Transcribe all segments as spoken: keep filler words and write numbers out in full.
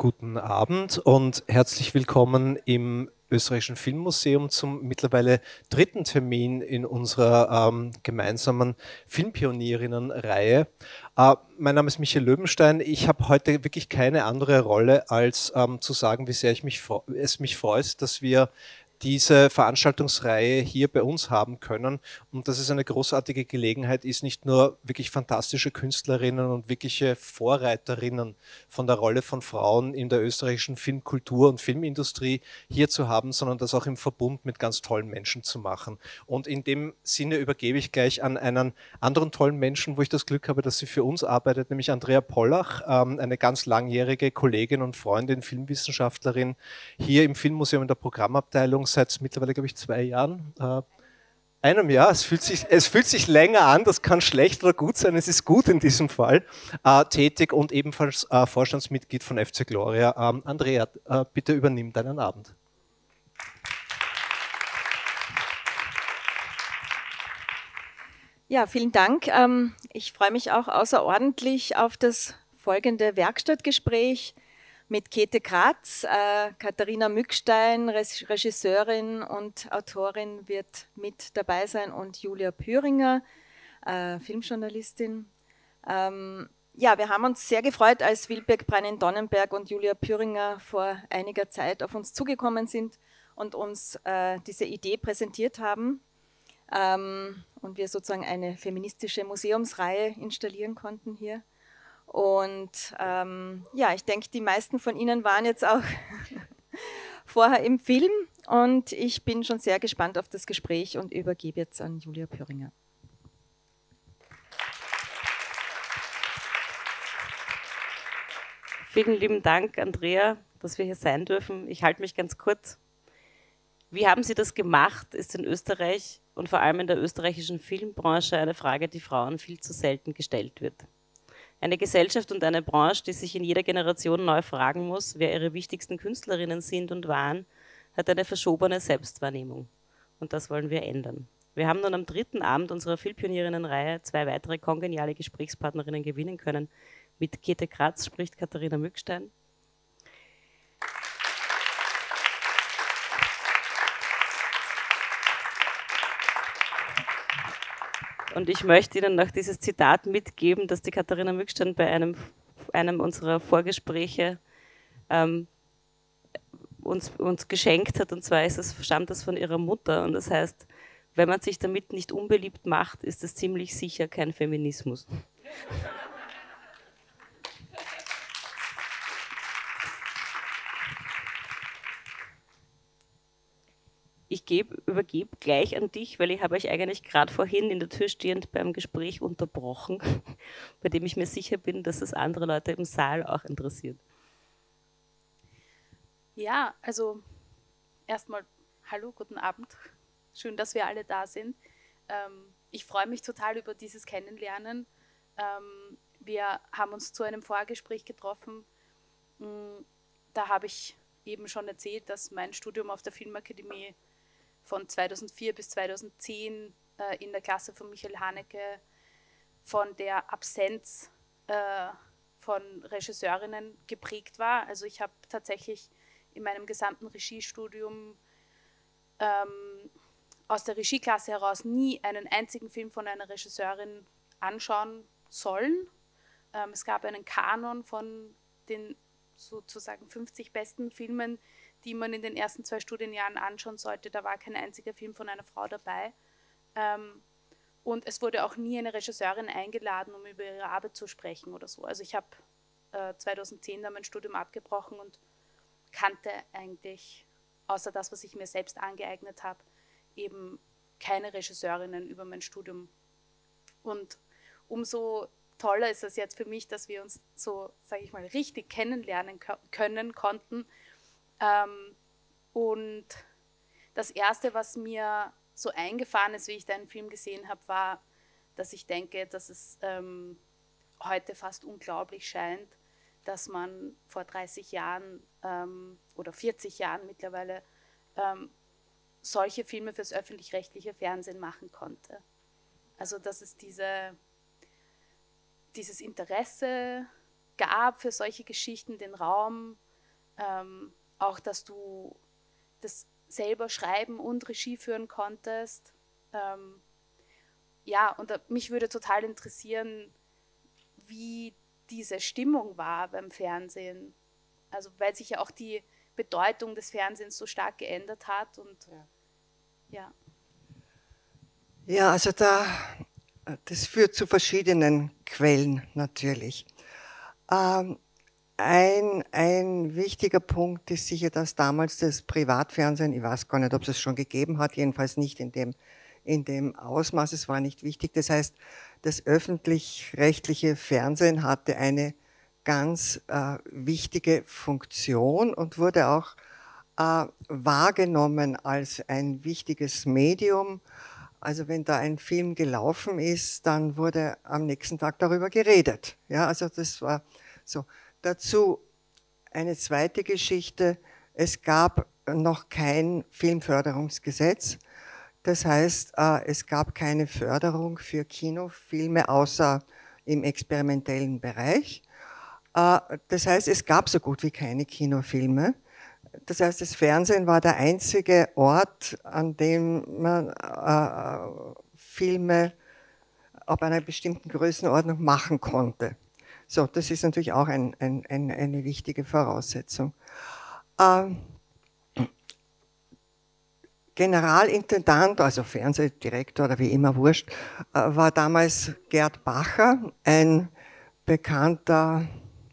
guten Abend und herzlich willkommen im Österreichischen Filmmuseum zum mittlerweile dritten Termin in unserer ähm, gemeinsamen Filmpionierinnen-Reihe. Äh, mein Name ist Michael Löwenstein. Ich habe heute wirklich keine andere Rolle, als ähm, zu sagen, wie sehr ich mich, es mich freut, dass wir diese Veranstaltungsreihe hier bei uns haben können und dass es eine großartige Gelegenheit ist, nicht nur wirklich fantastische Künstlerinnen und wirkliche Vorreiterinnen von der Rolle von Frauen in der österreichischen Filmkultur und Filmindustrie hier zu haben, sondern das auch im Verbund mit ganz tollen Menschen zu machen. Und in dem Sinne übergebe ich gleich an einen anderen tollen Menschen, wo ich das Glück habe, dass sie für uns arbeitet, nämlich Andrea Pollach, ähm, eine ganz langjährige Kollegin und Freundin, Filmwissenschaftlerin, hier im Filmmuseum in der Programmabteilung seit mittlerweile, glaube ich, zwei Jahren. Äh, einem Jahr, es fühlt, sich, es fühlt sich länger an, das kann schlecht oder gut sein, es ist gut in diesem Fall, äh, tätig und ebenfalls äh, Vorstandsmitglied von F C Gloria. Ähm, Andrea, äh, bitte übernimm deinen Abend. Ja, vielen Dank. Ähm, ich freue mich auch außerordentlich auf das folgende Werkstattgespräch mit Käthe Kratz. Äh, Katharina Mückstein, Regisseurin und Autorin, wird mit dabei sein und Julia Püringer, äh, Filmjournalistin. Ähm, ja, wir haben uns sehr gefreut, als Wilbek Breinin-Donnenberg und Julia Püringer vor einiger Zeit auf uns zugekommen sind und uns äh, diese Idee präsentiert haben. Ähm, und wir sozusagen eine feministische Museumsreihe installieren konnten hier. Und ähm, ja, ich denke, die meisten von Ihnen waren jetzt auch vorher im Film und ich bin schon sehr gespannt auf das Gespräch und übergebe jetzt an Julia Püringer. Vielen lieben Dank, Andrea, dass wir hier sein dürfen. Ich halte mich ganz kurz. Wie haben Sie das gemacht, ist in Österreich und vor allem in der österreichischen Filmbranche eine Frage, die Frauen viel zu selten gestellt wird. Eine Gesellschaft und eine Branche, die sich in jeder Generation neu fragen muss, wer ihre wichtigsten Künstlerinnen sind und waren, hat eine verschobene Selbstwahrnehmung. Und das wollen wir ändern. Wir haben nun am dritten Abend unserer Filmpionierinnen-Reihe zwei weitere kongeniale Gesprächspartnerinnen gewinnen können. Mit Käthe Kratz spricht Katharina Mückstein. Und ich möchte Ihnen noch dieses Zitat mitgeben, das die Katharina Mückstein bei einem, einem unserer Vorgespräche ähm, uns, uns geschenkt hat. Und zwar ist es, stammt das von ihrer Mutter. Und das heißt, wenn man sich damit nicht unbeliebt macht, ist es ziemlich sicher kein Feminismus. Ich gebe, übergebe gleich an dich, weil ich habe euch eigentlich gerade vorhin in der Tür stehend beim Gespräch unterbrochen, bei dem ich mir sicher bin, dass es andere Leute im Saal auch interessiert. Ja, also erstmal hallo, guten Abend. Schön, dass wir alle da sind. Ähm, ich freue mich total über dieses Kennenlernen. Ähm, wir haben uns zu einem Vorgespräch getroffen. Da habe ich eben schon erzählt, dass mein Studium auf der Filmakademie von zweitausendvier bis zweitausendzehn äh, in der Klasse von Michael Haneke von der Absenz äh, von Regisseurinnen geprägt war. Also ich habe tatsächlich in meinem gesamten Regiestudium ähm, aus der Regieklasse heraus nie einen einzigen Film von einer Regisseurin anschauen sollen. Ähm, es gab einen Kanon von den sozusagen fünfzig besten Filmen, die man in den ersten zwei Studienjahren anschauen sollte. Da war kein einziger Film von einer Frau dabei. Ähm, und es wurde auch nie eine Regisseurin eingeladen, um über ihre Arbeit zu sprechen oder so. Also ich habe äh, zweitausendzehn dann mein Studium abgebrochen und kannte eigentlich, außer das, was ich mir selbst angeeignet habe, eben keine Regisseurinnen über mein Studium. Und umso toller ist es jetzt für mich, dass wir uns so, sage ich mal, richtig kennenlernen können, konnten. Ähm, und das Erste, was mir so eingefahren ist, wie ich deinen Film gesehen habe, war, dass ich denke, dass es ähm, heute fast unglaublich scheint, dass man vor dreißig Jahren ähm, oder vierzig Jahren mittlerweile ähm, solche Filme fürs öffentlich-rechtliche Fernsehen machen konnte. Also dass es diese, dieses Interesse gab für solche Geschichten, den Raum ähm, auch, dass du das selber schreiben und Regie führen konntest. Ähm, ja, und da, mich würde total interessieren, wie diese Stimmung war beim Fernsehen. Also weil sich ja auch die Bedeutung des Fernsehens so stark geändert hat und ja. Ja, ja also da, das führt zu verschiedenen Quellen natürlich. Ähm, ein, ein wichtiger Punkt ist sicher, dass damals das Privatfernsehen, ich weiß gar nicht, ob es es schon gegeben hat, jedenfalls nicht in dem, in dem Ausmaß, es war nicht wichtig. Das heißt, das öffentlich-rechtliche Fernsehen hatte eine ganz äh, wichtige Funktion und wurde auch äh, wahrgenommen als ein wichtiges Medium. Also wenn da ein Film gelaufen ist, dann wurde am nächsten Tag darüber geredet. Ja, also das war so. Dazu eine zweite Geschichte. Es gab noch kein Filmförderungsgesetz. Das heißt, äh, es gab keine Förderung für Kinofilme außer im experimentellen Bereich. Äh, das heißt, es gab so gut wie keine Kinofilme. Das heißt, das Fernsehen war der einzige Ort, an dem man äh, Filme ab einer bestimmten Größenordnung machen konnte. So, das ist natürlich auch ein, ein, ein, eine wichtige Voraussetzung. Ähm, Generalintendant, also Fernsehdirektor oder wie immer wurscht, äh, war damals Gerd Bacher, ein bekannter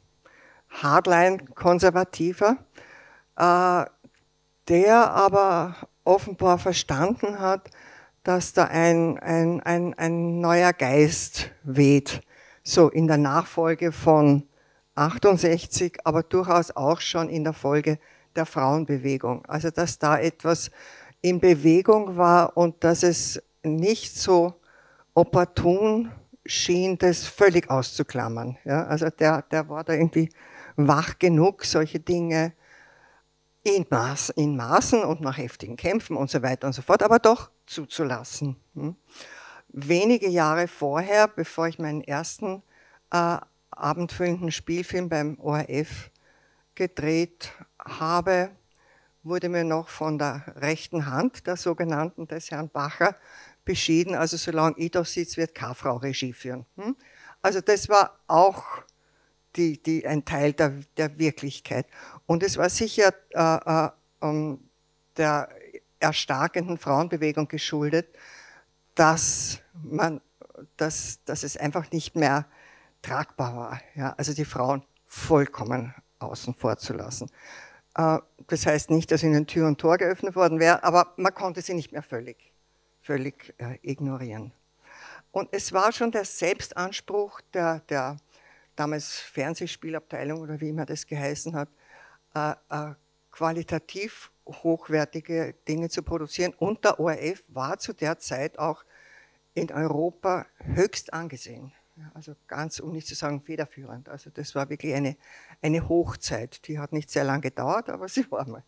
Hardline-Konservativer, äh, der aber offenbar verstanden hat, dass da ein, ein, ein, ein neuer Geist weht, so in der Nachfolge von achtundsechzig, aber durchaus auch schon in der Folge der Frauenbewegung. Also dass da etwas in Bewegung war und dass es nicht so opportun schien, das völlig auszuklammern. Ja, also der, der war da irgendwie wach genug, solche Dinge in, Maß, in Maßen und nach heftigen Kämpfen und so weiter und so fort, aber doch zuzulassen. Hm. Wenige Jahre vorher, bevor ich meinen ersten äh, abendfüllenden Spielfilm beim O R F gedreht habe, wurde mir noch von der rechten Hand, der sogenannten, des Herrn Bacher, beschieden, also solange ich da sitze, wird keine Frau Regie führen. Hm? Also das war auch die, die, ein Teil der, der Wirklichkeit. Und es war sicher äh, äh, um, der erstarkenden Frauenbewegung geschuldet, dass, man, dass, dass es einfach nicht mehr tragbar war, ja? Also die Frauen vollkommen außen vor zu lassen. Äh, das heißt nicht, dass ihnen Tür und Tor geöffnet worden wäre, aber man konnte sie nicht mehr völlig, völlig äh, ignorieren. Und es war schon der Selbstanspruch der, der damals Fernsehspielabteilung oder wie immer das geheißen hat, äh, äh, qualitativ hochwertige Dinge zu produzieren. Und der O R F war zu der Zeit auch in Europa höchst angesehen. Also ganz, um nicht zu sagen federführend. Also das war wirklich eine, eine Hochzeit. Die hat nicht sehr lange gedauert, aber sie war mal.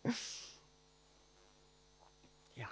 Ja.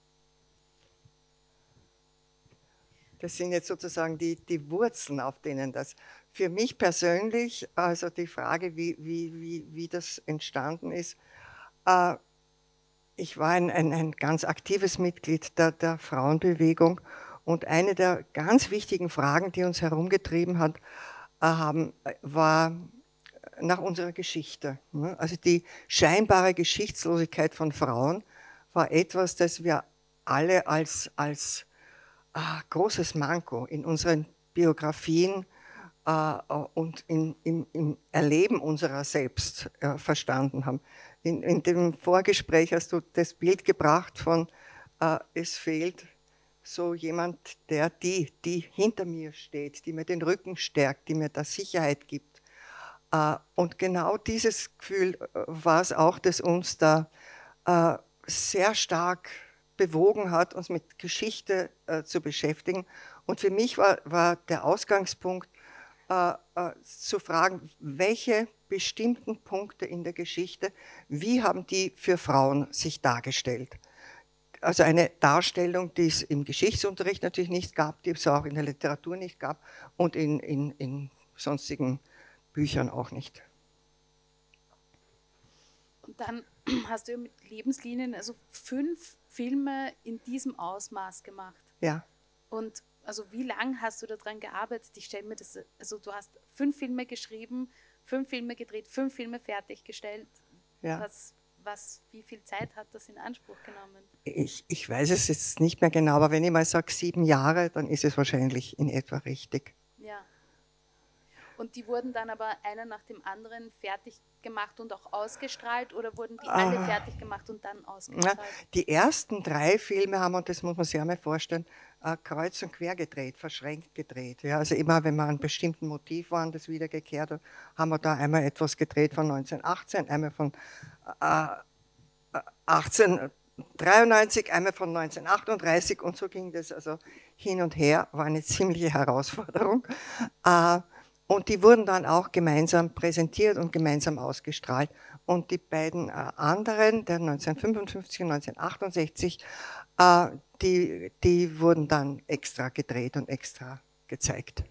Das sind jetzt sozusagen die, die Wurzeln, auf denen das für mich persönlich, also die Frage, wie, wie, wie, wie das entstanden ist, äh, ich war ein, ein, ein ganz aktives Mitglied der, der Frauenbewegung und eine der ganz wichtigen Fragen, die uns herumgetrieben hat, äh, haben, war nach unserer Geschichte. Ne? Also die scheinbare Geschichtslosigkeit von Frauen war etwas, das wir alle als, als äh, großes Manko in unseren Biografien äh, und in, im, im Erleben unserer selbst äh, verstanden haben. In, in dem Vorgespräch hast du das Bild gebracht von, äh, es fehlt so jemand, der die, die hinter mir steht, die mir den Rücken stärkt, die mir da Sicherheit gibt. Äh, und genau dieses Gefühl äh, war es auch, das uns da äh, sehr stark bewogen hat, uns mit Geschichte äh, zu beschäftigen. Und für mich war, war der Ausgangspunkt, äh, äh, zu fragen, welche bestimmten Punkte in der Geschichte, wie haben die für Frauen sich dargestellt? Also eine Darstellung, die es im Geschichtsunterricht natürlich nicht gab, die es auch in der Literatur nicht gab und in, in, in sonstigen Büchern auch nicht. Und dann hast du ja mit Lebenslinien also fünf Filme in diesem Ausmaß gemacht. Ja. Und also wie lange hast du daran gearbeitet? Ich stelle mir das, also du hast fünf Filme geschrieben, fünf Filme gedreht, fünf Filme fertiggestellt. Ja. Was, was, wie viel Zeit hat das in Anspruch genommen? Ich, ich weiß es jetzt nicht mehr genau, aber wenn ich mal sage sieben Jahre, dann ist es wahrscheinlich in etwa richtig. Ja. Und die wurden dann aber einer nach dem anderen fertig gemacht und auch ausgestrahlt oder wurden die alle Ah. fertig gemacht und dann Ja, ausgestrahlt? die ersten drei Filme haben, und das muss man sich einmal vorstellen, äh, kreuz und quer gedreht, verschränkt gedreht. Ja, also immer, wenn wir an einem bestimmten Motiv waren, das wiedergekehrt hat, haben wir da einmal etwas gedreht von neunzehnhundertachtzehn, einmal von äh, achtzehnhundertdreiundneunzig, einmal von neunzehnhundertachtunddreißig und so ging das also hin und her, war eine ziemliche Herausforderung. Äh, Und die wurden dann auch gemeinsam präsentiert und gemeinsam ausgestrahlt. Und die beiden äh, anderen, der neunzehnhundertfünfundfünfzig und neunzehnhundertachtundsechzig, äh, die, die wurden dann extra gedreht und extra gezeigt.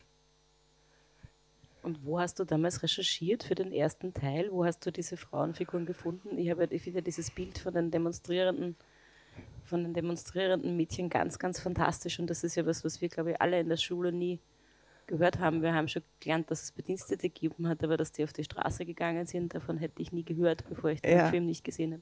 Und wo hast du damals recherchiert für den ersten Teil? Wo hast du diese Frauenfiguren gefunden? Ich, habe, ich finde dieses Bild von den demonstrierenden, von den demonstrierenden Mädchen ganz, ganz fantastisch. Und das ist ja was, was wir, glaube ich, alle in der Schule nie gehört haben. Wir haben schon gelernt, dass es Bedienstete gegeben hat, aber dass die auf die Straße gegangen sind, davon hätte ich nie gehört, bevor ich den Ja. Film nicht gesehen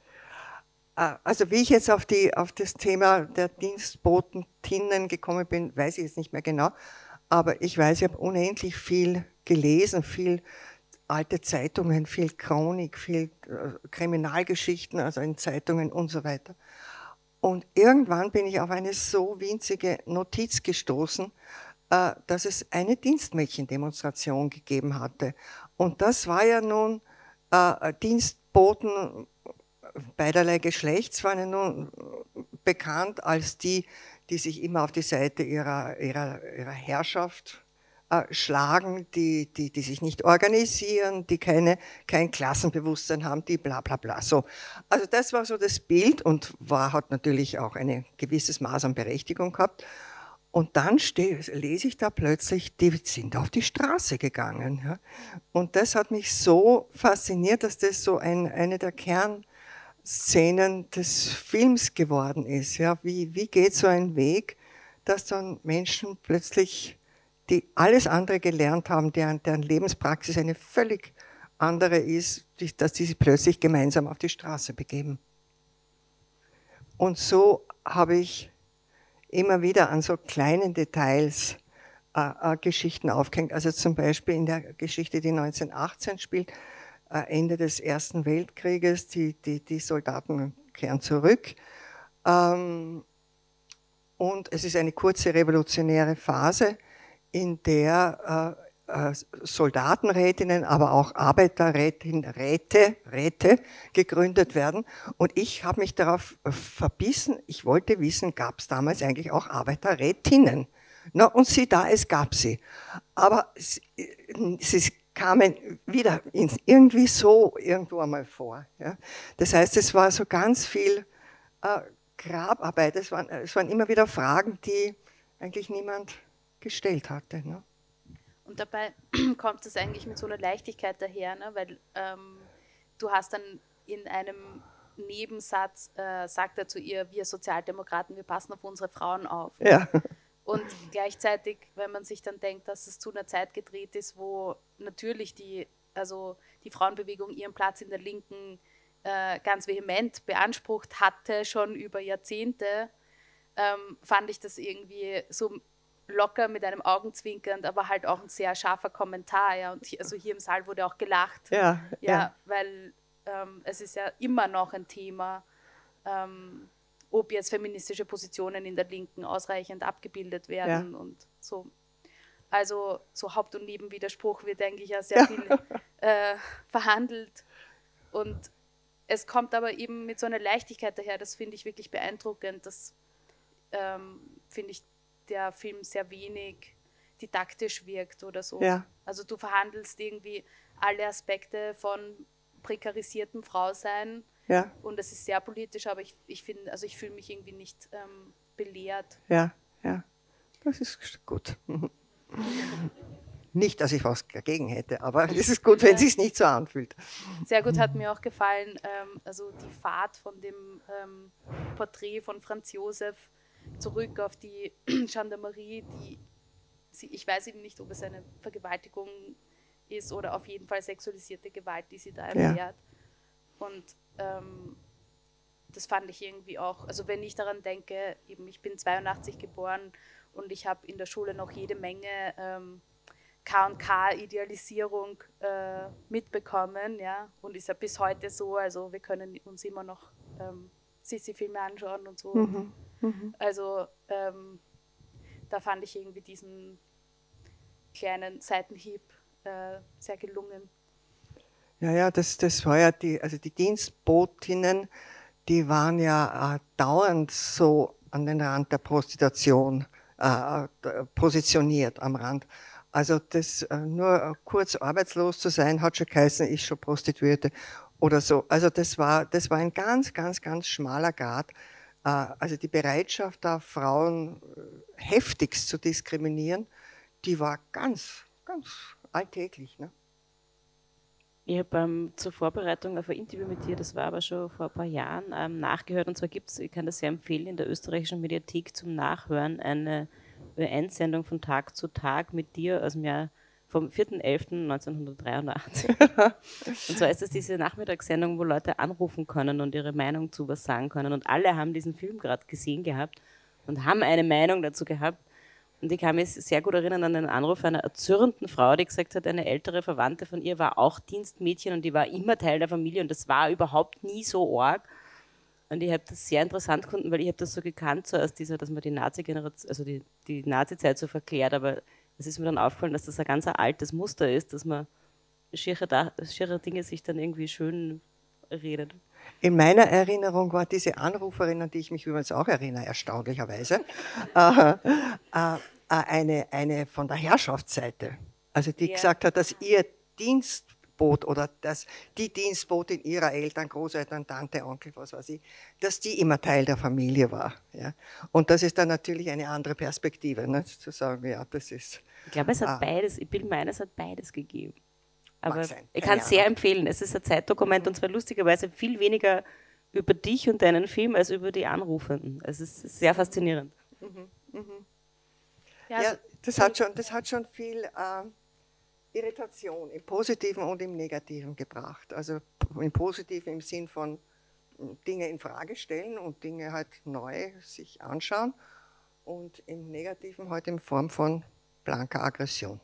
Äh, Also wie ich jetzt auf, die, auf das Thema der Dienstbotentinnen gekommen bin, weiß ich jetzt nicht mehr genau, aber ich weiß, ich habe unendlich viel gelesen, viel alte Zeitungen, viel Chronik, viel äh, Kriminalgeschichten, also in Zeitungen und so weiter. Und irgendwann bin ich auf eine so winzige Notiz gestoßen, äh, dass es eine Dienstmädchendemonstration gegeben hatte. Und das war ja nun äh, Dienstboten beiderlei Geschlechts waren ja nun bekannt als die, die sich immer auf die Seite ihrer, ihrer, ihrer Herrschaft äh, schlagen, die, die, die sich nicht organisieren, die keine, kein Klassenbewusstsein haben, die bla bla bla. So. Also das war so das Bild und war, hat natürlich auch ein gewisses Maß an Berechtigung gehabt. Und dann steh, lese ich da plötzlich, die sind auf die Straße gegangen. Ja. Und das hat mich so fasziniert, dass das so ein, eine der Kernszenen des Films geworden ist. Ja. Wie, wie geht so ein Weg, dass dann Menschen plötzlich, die alles andere gelernt haben, deren, deren Lebenspraxis eine völlig andere ist, die, dass die sich plötzlich gemeinsam auf die Straße begeben. Und so habe ich immer wieder an so kleinen Details äh, äh, Geschichten aufgehängt. Also zum Beispiel in der Geschichte, die neunzehnhundertachtzehn spielt, äh, Ende des Ersten Weltkrieges, die, die, die Soldaten kehren zurück. Ähm, und es ist eine kurze revolutionäre Phase, in der äh, äh, Soldatenrätinnen, aber auch Arbeiterrätinnen, Räte, Räte gegründet werden. Und ich habe mich darauf verbissen, ich wollte wissen, gab es damals eigentlich auch Arbeiterrätinnen? Na, und sieh da, es gab sie. Aber sie, sie kamen wieder ins, irgendwie so irgendwo einmal vor. Ja. Das heißt, es war so ganz viel äh, Grabarbeit. Es waren, es waren immer wieder Fragen, die eigentlich niemand gestellt hatte. Ne? Und dabei kommt es eigentlich mit so einer Leichtigkeit daher, ne? Weil ähm, du hast dann in einem Nebensatz, äh, sagt er zu ihr, wir Sozialdemokraten, wir passen auf unsere Frauen auf. Ja. Und gleichzeitig, wenn man sich dann denkt, dass es zu einer Zeit gedreht ist, wo natürlich die, also die Frauenbewegung ihren Platz in der Linken äh, ganz vehement beansprucht hatte, schon über Jahrzehnte, ähm, fand ich das irgendwie so locker mit einem Augenzwinkernd, aber halt auch ein sehr scharfer Kommentar. Ja. Und hier, also hier im Saal wurde auch gelacht. Ja, ja, ja. Weil ähm, es ist ja immer noch ein Thema, ähm, ob jetzt feministische Positionen in der Linken ausreichend abgebildet werden Ja. und so. Also so Haupt- und Nebenwiderspruch wird eigentlich ja sehr viel äh, verhandelt. Und es kommt aber eben mit so einer Leichtigkeit daher, das finde ich wirklich beeindruckend. Das ähm, finde ich, der Film sehr wenig didaktisch wirkt oder so. Ja. Also du verhandelst irgendwie alle Aspekte von prekarisiertem Frausein Ja, und es ist sehr politisch, aber ich, ich finde, also ich fühle mich irgendwie nicht ähm, belehrt. ja, ja. Das ist gut. Nicht, dass ich was dagegen hätte, aber es ist gut, wenn es sich nicht so anfühlt. Sehr gut hat mir auch gefallen, ähm, also die Fahrt von dem ähm, Porträt von Franz Josef zurück auf die Gendarmerie, die, sie, ich weiß eben nicht, ob es eine Vergewaltigung ist oder auf jeden Fall sexualisierte Gewalt, die sie da erfährt. Ja. Und ähm, das fand ich irgendwie auch, also wenn ich daran denke, eben ich bin zweiundachtzig geboren und ich habe in der Schule noch jede Menge ähm, K und K-Idealisierung äh, mitbekommen, ja, und ist ja bis heute so, also wir können uns immer noch ähm, Sissi-Filme anschauen und so. Mhm. Mhm. Also ähm, da fand ich irgendwie diesen kleinen Seitenhieb äh, sehr gelungen. Ja, ja, das, das war ja die, also die Dienstbotinnen, die waren ja äh, dauernd so an den Rand der Prostitution äh, positioniert, am Rand. Also das äh, nur kurz arbeitslos zu sein, hat schon geheißen, ist schon Prostituierte oder so. Also das war, das war ein ganz, ganz, ganz schmaler Grat. Äh, also die Bereitschaft, da Frauen äh, heftigst zu diskriminieren, die war ganz, ganz alltäglich. Ne? Ich habe ähm, zur Vorbereitung auf ein Interview mit dir, das war aber schon vor ein paar Jahren, ähm, nachgehört. Und zwar gibt es, ich kann das sehr empfehlen, in der österreichischen Mediathek zum Nachhören eine Einsendung von Tag zu Tag mit dir aus dem Jahr vom vierten elften neunzehnhundertdreiundachtzig. Und zwar ist das diese Nachmittagssendung, wo Leute anrufen können und ihre Meinung zu was sagen können. Und alle haben diesen Film gerade gesehen gehabt und haben eine Meinung dazu gehabt. Und ich kann mich sehr gut erinnern an einen Anruf einer erzürnten Frau, die gesagt hat, eine ältere Verwandte von ihr war auch Dienstmädchen und die war immer Teil der Familie und das war überhaupt nie so arg. Und ich habe das sehr interessant gefunden, weil ich habe das so gekannt, so als dieser, dass man die Nazi-Generation, also die, die Nazi-Zeit so verklärt, aber es ist mir dann aufgefallen, dass das ein ganz altes Muster ist, dass man schiere, schiere Dinge sich dann irgendwie schön redet. In meiner Erinnerung war diese Anruferin, an die ich mich übrigens auch erinnere, erstaunlicherweise, äh, äh, eine, eine von der Herrschaftsseite. Also die yeah. gesagt hat, dass ihr Dienstboot oder dass die Dienstbotin ihrer Eltern, Großeltern, Tante, Onkel, was weiß ich, dass die immer Teil der Familie war. Ja? Und das ist dann natürlich eine andere Perspektive, ne? Zu sagen, ja, das ist... Ich glaube, es hat ah, beides, ich bin meines, hat beides gegeben. Aber sein, ich kann es sehr empfehlen. Es ist ein Zeitdokument mhm. und zwar lustigerweise viel weniger über dich und deinen Film als über die Anrufenden. Es ist sehr faszinierend. Mhm. Mhm. Ja, ja, das hat schon, das hat schon viel äh, Irritation im Positiven und im Negativen gebracht. Also im Positiven im Sinn von Dinge in Frage stellen und Dinge halt neu sich anschauen und im Negativen halt in Form von blanker Aggression.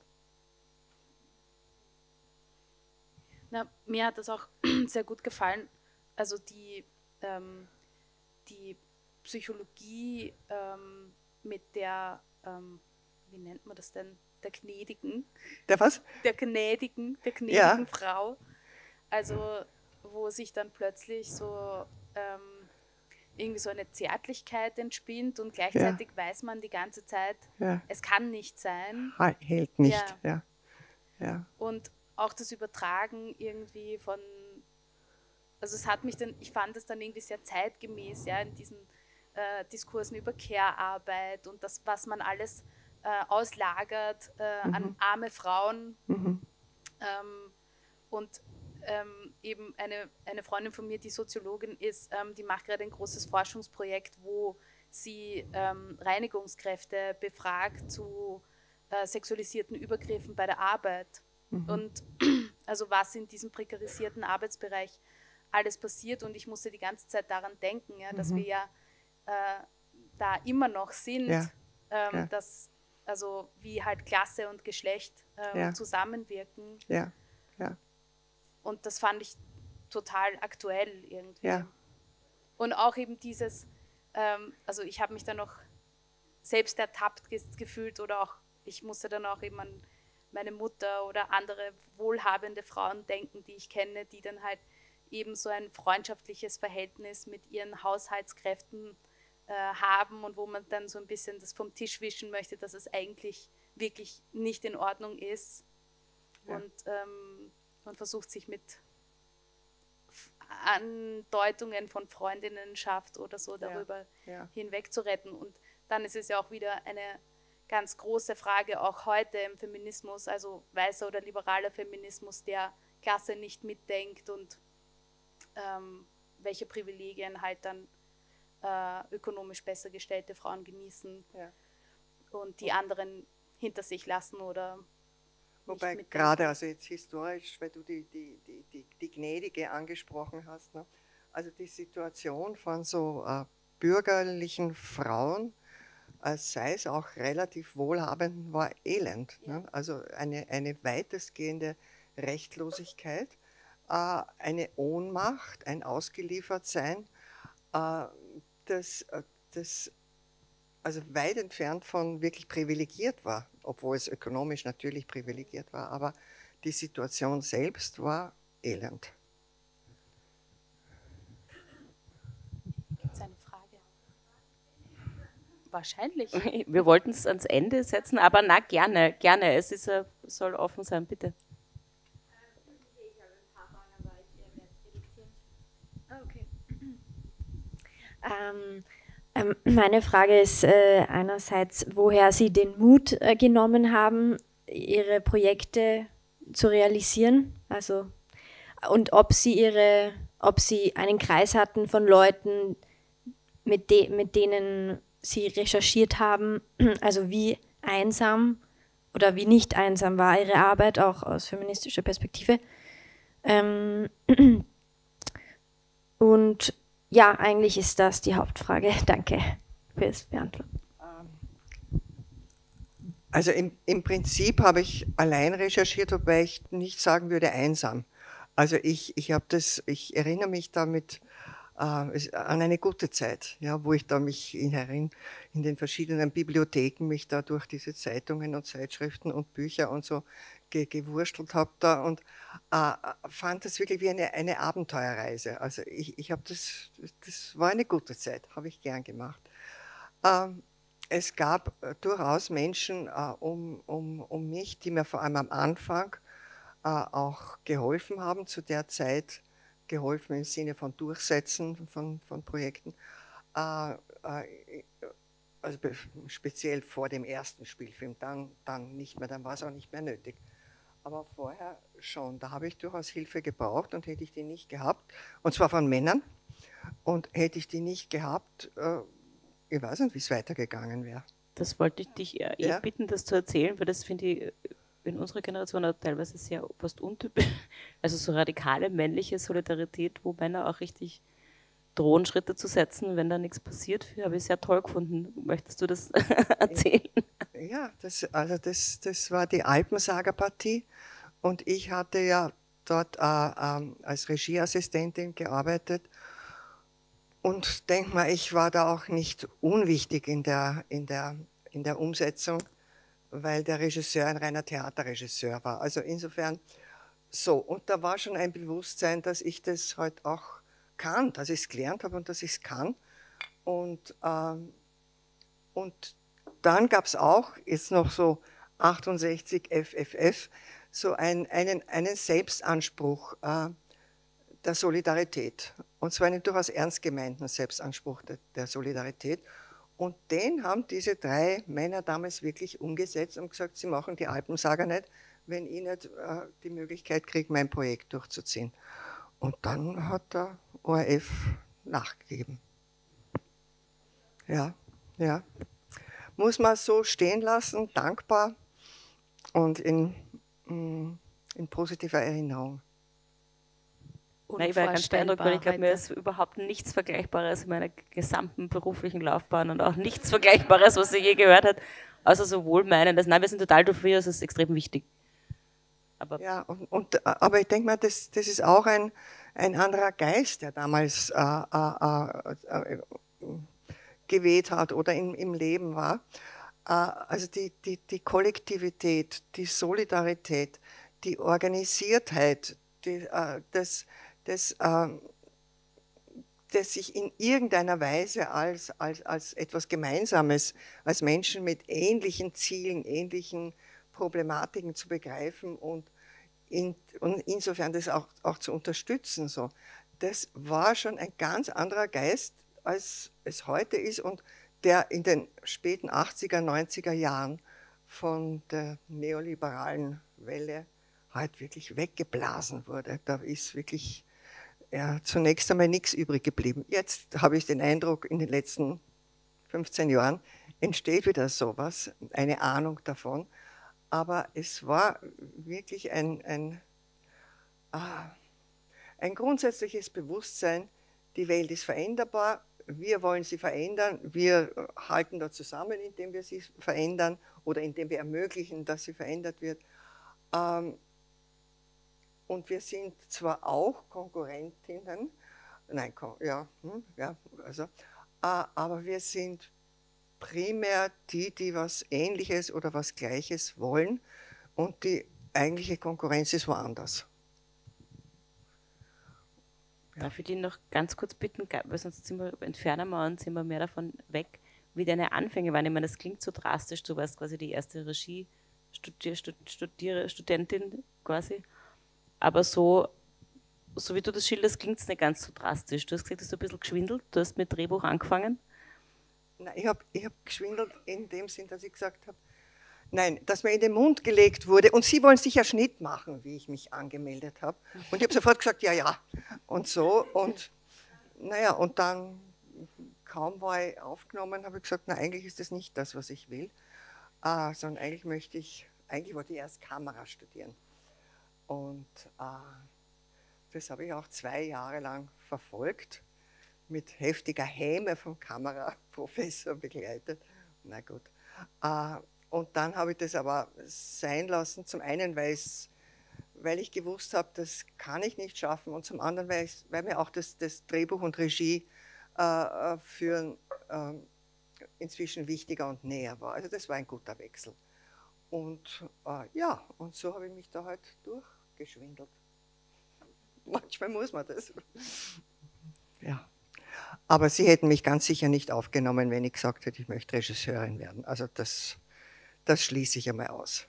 Na, mir hat das auch sehr gut gefallen. Also die, ähm, die Psychologie ähm, mit der, ähm, wie nennt man das denn, der gnädigen. Der was? Der gnädigen, der gnädigen ja. Frau. Also wo sich dann plötzlich so ähm, irgendwie so eine Zärtlichkeit entspinnt und gleichzeitig ja. weiß man die ganze Zeit, ja. es kann nicht sein. Hält nicht, ja. ja. ja. Und auch das Übertragen irgendwie von, also es hat mich dann, ich fand es dann irgendwie sehr zeitgemäß, ja, in diesen äh, Diskursen über Care-Arbeit und das, was man alles äh, auslagert äh, mhm. an arme Frauen. Mhm. Ähm, und ähm, eben eine, eine Freundin von mir, die Soziologin ist, ähm, die macht gerade ein großes Forschungsprojekt, wo sie ähm, Reinigungskräfte befragt zu äh, sexualisierten Übergriffen bei der Arbeit. Mhm. Und also was in diesem prekarisierten Arbeitsbereich alles passiert. Und ich musste die ganze Zeit daran denken, ja, dass mhm. wir ja äh, da immer noch sind, ja. Ähm, ja. dass also wie halt Klasse und Geschlecht ähm, ja. zusammenwirken. Ja. Ja. Und das fand ich total aktuell irgendwie. Ja. Und auch eben dieses, ähm, also ich habe mich dann noch selbst ertappt gefühlt oder auch, ich musste dann auch eben an meine Mutter oder andere wohlhabende Frauen denken, die ich kenne, die dann halt eben so ein freundschaftliches Verhältnis mit ihren Haushaltskräften äh, haben und wo man dann so ein bisschen das vom Tisch wischen möchte, dass es eigentlich wirklich nicht in Ordnung ist. Ja. Und ähm, man versucht sich mit Andeutungen von Freundinnenschaft oder so darüber ja. Ja. hinweg zu retten. Und dann ist es ja auch wieder eine ganz große Frage auch heute im Feminismus, also weißer oder liberaler Feminismus, der Klasse nicht mitdenkt und ähm, welche Privilegien halt dann äh, ökonomisch besser gestellte Frauen genießen, ja, und die anderen hinter sich lassen oder Wobei gerade, also jetzt historisch, weil du die, die, die, die, die Gnädige angesprochen hast, ne? Also die Situation von so äh, bürgerlichen Frauen, äh, sei es auch relativ wohlhabend, war elend. Ja. Ne? Also eine, eine weitestgehende Rechtlosigkeit, äh, eine Ohnmacht, ein Ausgeliefertsein, äh, das, das also weit entfernt von wirklich privilegiert war, obwohl es ökonomisch natürlich privilegiert war, aber die Situation selbst war elend. Gibt es eine Frage? Wahrscheinlich. Wir wollten es ans Ende setzen, aber na, gerne, gerne. Es ist, uh, soll offen sein, bitte. Okay. Ähm, ähm, meine Frage ist äh, einerseits, woher Sie den Mut äh, genommen haben, Ihre Projekte zu realisieren, also und ob Sie ihre, ob Sie einen Kreis hatten von Leuten, mit, de, mit denen Sie recherchiert haben, also wie einsam oder wie nicht einsam war Ihre Arbeit, auch aus feministischer Perspektive. Ähm, und ja, eigentlich ist das die Hauptfrage. Danke fürs Beantworten. Also im, im Prinzip habe ich allein recherchiert, wobei ich nicht sagen würde einsam. Also ich, ich habe das, ich erinnere mich damit äh, an eine gute Zeit, ja, wo ich da mich in, in den verschiedenen Bibliotheken mich da durch diese Zeitungen und Zeitschriften und Bücher und so ge, gewurstelt habe da und äh, fand das wirklich wie eine, eine Abenteuerreise. Also ich, ich habe das, das war eine gute Zeit, habe ich gern gemacht. Ähm, es gab äh, durchaus Menschen äh, um, um, um mich, die mir vor allem am Anfang äh, auch geholfen haben, zu der Zeit geholfen im Sinne von Durchsetzen von, von Projekten, äh, äh, also speziell vor dem ersten Spielfilm, dann, dann nicht mehr, dann war es auch nicht mehr nötig. Aber vorher schon, da habe ich durchaus Hilfe gebraucht und hätte ich die nicht gehabt, und zwar von Männern, und hätte ich die nicht gehabt, äh, ich weiß nicht, wie es weitergegangen wäre. Das wollte ich dich äh, ja? eh bitten, das zu erzählen, weil das finde ich in unserer Generation auch teilweise sehr fast untypisch, also so radikale männliche Solidarität, wo Männer auch richtig drohen, Schritte zu setzen, wenn da nichts passiert, habe ich sehr toll gefunden. Möchtest du das erzählen? Ja, das, also das, das war die Alpensaga-Partie und ich hatte ja dort äh, äh, als Regieassistentin gearbeitet und denke mal, ich war da auch nicht unwichtig in der, in der, in der Umsetzung, weil der Regisseur ein reiner Theaterregisseur war. Also insofern so. Und da war schon ein Bewusstsein, dass ich das halt auch kann, dass ich es gelernt habe und dass ich es kann. Und, ähm, und dann gab es auch, jetzt noch so achtundsechzig F F F, so ein, einen, einen Selbstanspruch äh, der Solidarität. Und zwar einen durchaus ernst gemeinten Selbstanspruch der, der Solidarität. Und den haben diese drei Männer damals wirklich umgesetzt und gesagt, sie machen die Alpensaga nicht, wenn ich nicht äh, die Möglichkeit kriege, mein Projekt durchzuziehen. Und dann hat der O R F nachgegeben. Ja, ja. Muss man so stehen lassen, dankbar und in, in positiver Erinnerung. Nein, ich war ganz beeindruckt, weil ich glaube, mir ist überhaupt nichts Vergleichbares in meiner gesamten beruflichen Laufbahn und auch nichts Vergleichbares, was ich je gehört habe, außer so wohlmeinendes. Nein, wir sind total dafür, das ist extrem wichtig. Aber ja, und, und, aber ich denke mal, das, das ist auch ein, ein anderer Geist, der damals äh, äh, äh, geweht hat oder in, im Leben war. Äh, also die, die, die Kollektivität, die Solidarität, die Organisiertheit, die, äh, das Das, äh, das sich in irgendeiner Weise als, als, als etwas Gemeinsames, als Menschen mit ähnlichen Zielen, ähnlichen Problematiken zu begreifen und, in, und insofern das auch, auch zu unterstützen. So. Das war schon ein ganz anderer Geist, als es heute ist, und der in den späten achtziger, neunziger Jahren von der neoliberalen Welle halt wirklich weggeblasen wurde. Da ist wirklich ja, zunächst einmal nichts übrig geblieben. Jetzt habe ich den Eindruck, in den letzten fünfzehn Jahren entsteht wieder sowas, eine Ahnung davon. Aber es war wirklich ein, ein, ah, ein grundsätzliches Bewusstsein, die Welt ist veränderbar, wir wollen sie verändern, wir halten da zusammen, indem wir sie verändern oder indem wir ermöglichen, dass sie verändert wird. Ähm, und wir sind zwar auch Konkurrentinnen, nein, ja, ja also, aber wir sind primär die, die was Ähnliches oder was Gleiches wollen und die eigentliche Konkurrenz ist woanders. Ja. Darf ich dich noch ganz kurz bitten, weil sonst sind wir, entfernen wir uns, sind wir mehr davon weg, wie deine Anfänge waren. Ich meine, das klingt so drastisch, du warst quasi die erste Regie-Studentin quasi, aber so, so wie du das schilderst, klingt es nicht ganz so drastisch. Du hast gesagt, du hast ein bisschen geschwindelt, du hast mit Drehbuch angefangen. Nein, ich habe ich hab geschwindelt in dem Sinn, dass ich gesagt habe, nein, dass mir in den Mund gelegt wurde und Sie wollen sicher Schnitt machen, wie ich mich angemeldet habe. Und ich habe sofort gesagt, ja, ja. Und so. Und naja, und dann, kaum war ich aufgenommen, habe ich gesagt, na, eigentlich ist das nicht das, was ich will. Äh, sondern eigentlich möchte ich, eigentlich wollte ich erst Kamera studieren. Und äh, das habe ich auch zwei Jahre lang verfolgt, mit heftiger Häme vom Kameraprofessor begleitet. Na gut. Äh, Und dann habe ich das aber sein lassen, zum einen, weil, weil ich gewusst habe, das kann ich nicht schaffen und zum anderen, weil, ich, weil mir auch das, das Drehbuch und Regie äh, führen äh, inzwischen wichtiger und näher war. Also das war ein guter Wechsel. Und äh, ja, und so habe ich mich da halt durchgeschwindelt. Manchmal muss man das. Ja. Aber Sie hätten mich ganz sicher nicht aufgenommen, wenn ich gesagt hätte, ich möchte Regisseurin werden. Also das... Das schließe ich einmal aus.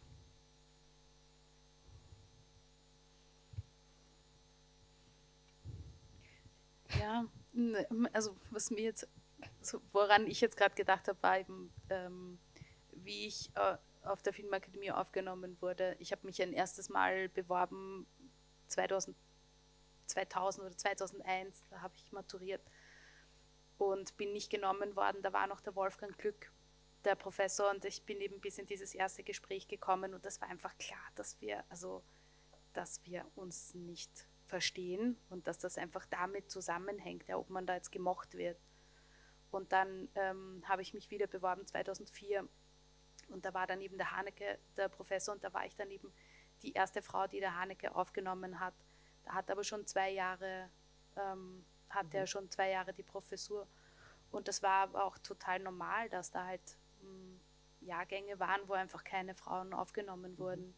Ja, also was mir jetzt, woran ich jetzt gerade gedacht habe, war eben, ähm, wie ich äh, auf der Filmakademie aufgenommen wurde. Ich habe mich ein erstes Mal beworben, zweitausend, zweitausend oder zweitausendeins, da habe ich maturiert und bin nicht genommen worden. Da war noch der Wolfgang Glück, der Professor, und ich bin eben bis in dieses erste Gespräch gekommen und das war einfach klar, dass wir, also, dass wir uns nicht verstehen und dass das einfach damit zusammenhängt, ja, ob man da jetzt gemocht wird. Und dann ähm, habe ich mich wieder beworben, zweitausendvier, und da war dann eben der Haneke, der Professor, und da war ich dann eben die erste Frau, die der Haneke aufgenommen hat. Da hat aber schon zwei Jahre, ähm, hatte er schon zwei Jahre die Professur. Und das war aber auch total normal, dass da halt Jahrgänge waren, wo einfach keine Frauen aufgenommen wurden.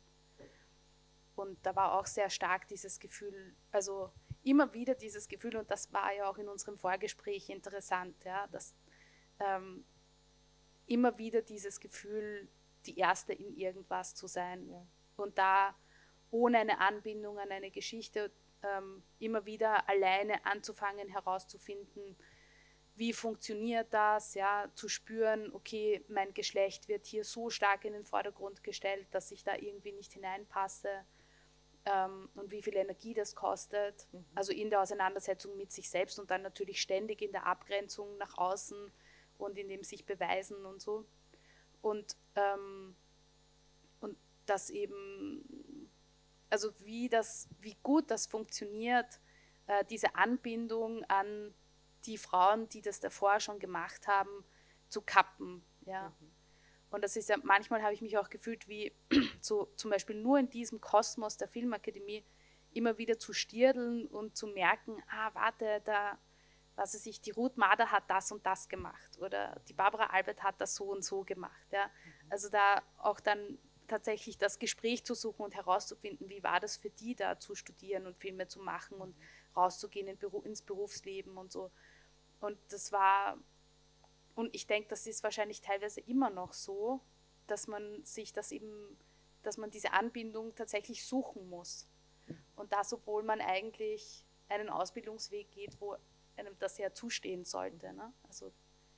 Und da war auch sehr stark dieses Gefühl, also immer wieder dieses Gefühl, und das war ja auch in unserem Vorgespräch interessant, ja, dass ähm, immer wieder dieses Gefühl, die Erste in irgendwas zu sein, ja. Und da ohne eine Anbindung an eine Geschichte ähm, immer wieder alleine anzufangen, herauszufinden, wie funktioniert das, ja, zu spüren, okay, mein Geschlecht wird hier so stark in den Vordergrund gestellt, dass ich da irgendwie nicht hineinpasse, ähm, und wie viel Energie das kostet, mhm. also in der Auseinandersetzung mit sich selbst und dann natürlich ständig in der Abgrenzung nach außen und in dem sich beweisen und so. Und, ähm, und das eben, also wie, das, wie gut das funktioniert, äh, diese Anbindung an die Frauen, die das davor schon gemacht haben, zu kappen. Ja. Mhm. Und das ist ja, manchmal habe ich mich auch gefühlt, wie so zum Beispiel nur in diesem Kosmos der Filmakademie immer wieder zu stirdeln und zu merken, ah, warte, da, was weiß ich, die Ruth Mader hat das und das gemacht oder die Barbara Albert hat das so und so gemacht. Ja. Mhm. Also da auch dann tatsächlich das Gespräch zu suchen und herauszufinden, wie war das für die da zu studieren und Filme zu machen und rauszugehen in Beru- ins Berufsleben und so. Und das war, und ich denke, das ist wahrscheinlich teilweise immer noch so, dass man sich das eben, dass man diese Anbindung tatsächlich suchen muss. Und das, obwohl man eigentlich einen Ausbildungsweg geht, wo einem das ja zustehen sollte. Ne? Also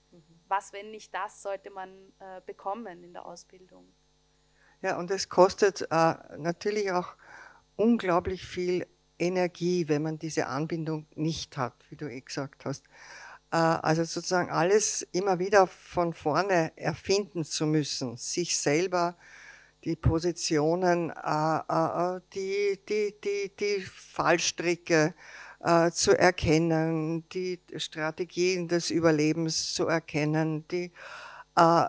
Was, wenn nicht das, sollte man äh, bekommen in der Ausbildung? Ja, und es kostet äh, natürlich auch unglaublich viel Energie, wenn man diese Anbindung nicht hat, wie du eh gesagt hast. Äh, also sozusagen alles immer wieder von vorne erfinden zu müssen, sich selber die Positionen, äh, äh, die, die, die, die Fallstricke äh, zu erkennen, die Strategien des Überlebens zu erkennen, die, äh,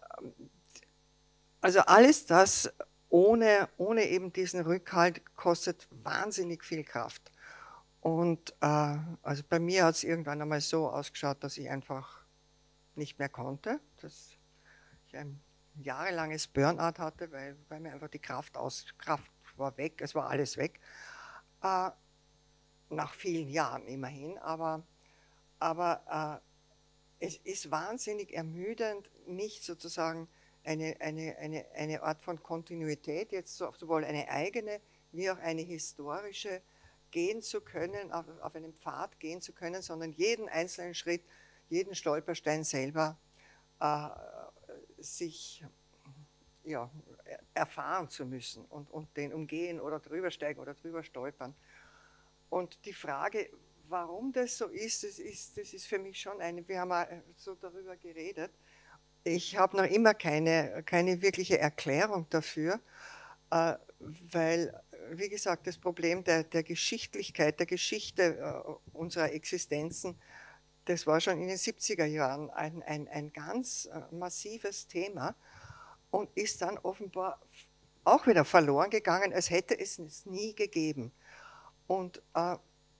also alles das ohne, ohne eben diesen Rückhalt kostet wahnsinnig viel Kraft. Und äh, also bei mir hat es irgendwann einmal so ausgeschaut, dass ich einfach nicht mehr konnte, dass ich ein jahrelanges Burnout hatte, weil, weil mir einfach die Kraft aus, Kraft war weg, es war alles weg, äh, nach vielen Jahren immerhin, aber, aber äh, es ist wahnsinnig ermüdend, nicht sozusagen eine, eine, eine, eine Art von Kontinuität, jetzt sowohl eine eigene wie auch eine historische, gehen zu können, auf, auf einen Pfad gehen zu können, sondern jeden einzelnen Schritt, jeden Stolperstein selber äh, sich ja, erfahren zu müssen und, und den umgehen oder drüber steigen oder drüber stolpern. Und die Frage, warum das so ist, das ist, das ist für mich schon eine, wir haben auch so darüber geredet, ich habe noch immer keine, keine wirkliche Erklärung dafür, äh, weil, wie gesagt, das Problem der, der Geschichtlichkeit, der Geschichte äh, unserer Existenzen, das war schon in den siebziger Jahren ein, ein, ein ganz äh, massives Thema und ist dann offenbar auch wieder verloren gegangen, als hätte es es nie gegeben. Und äh,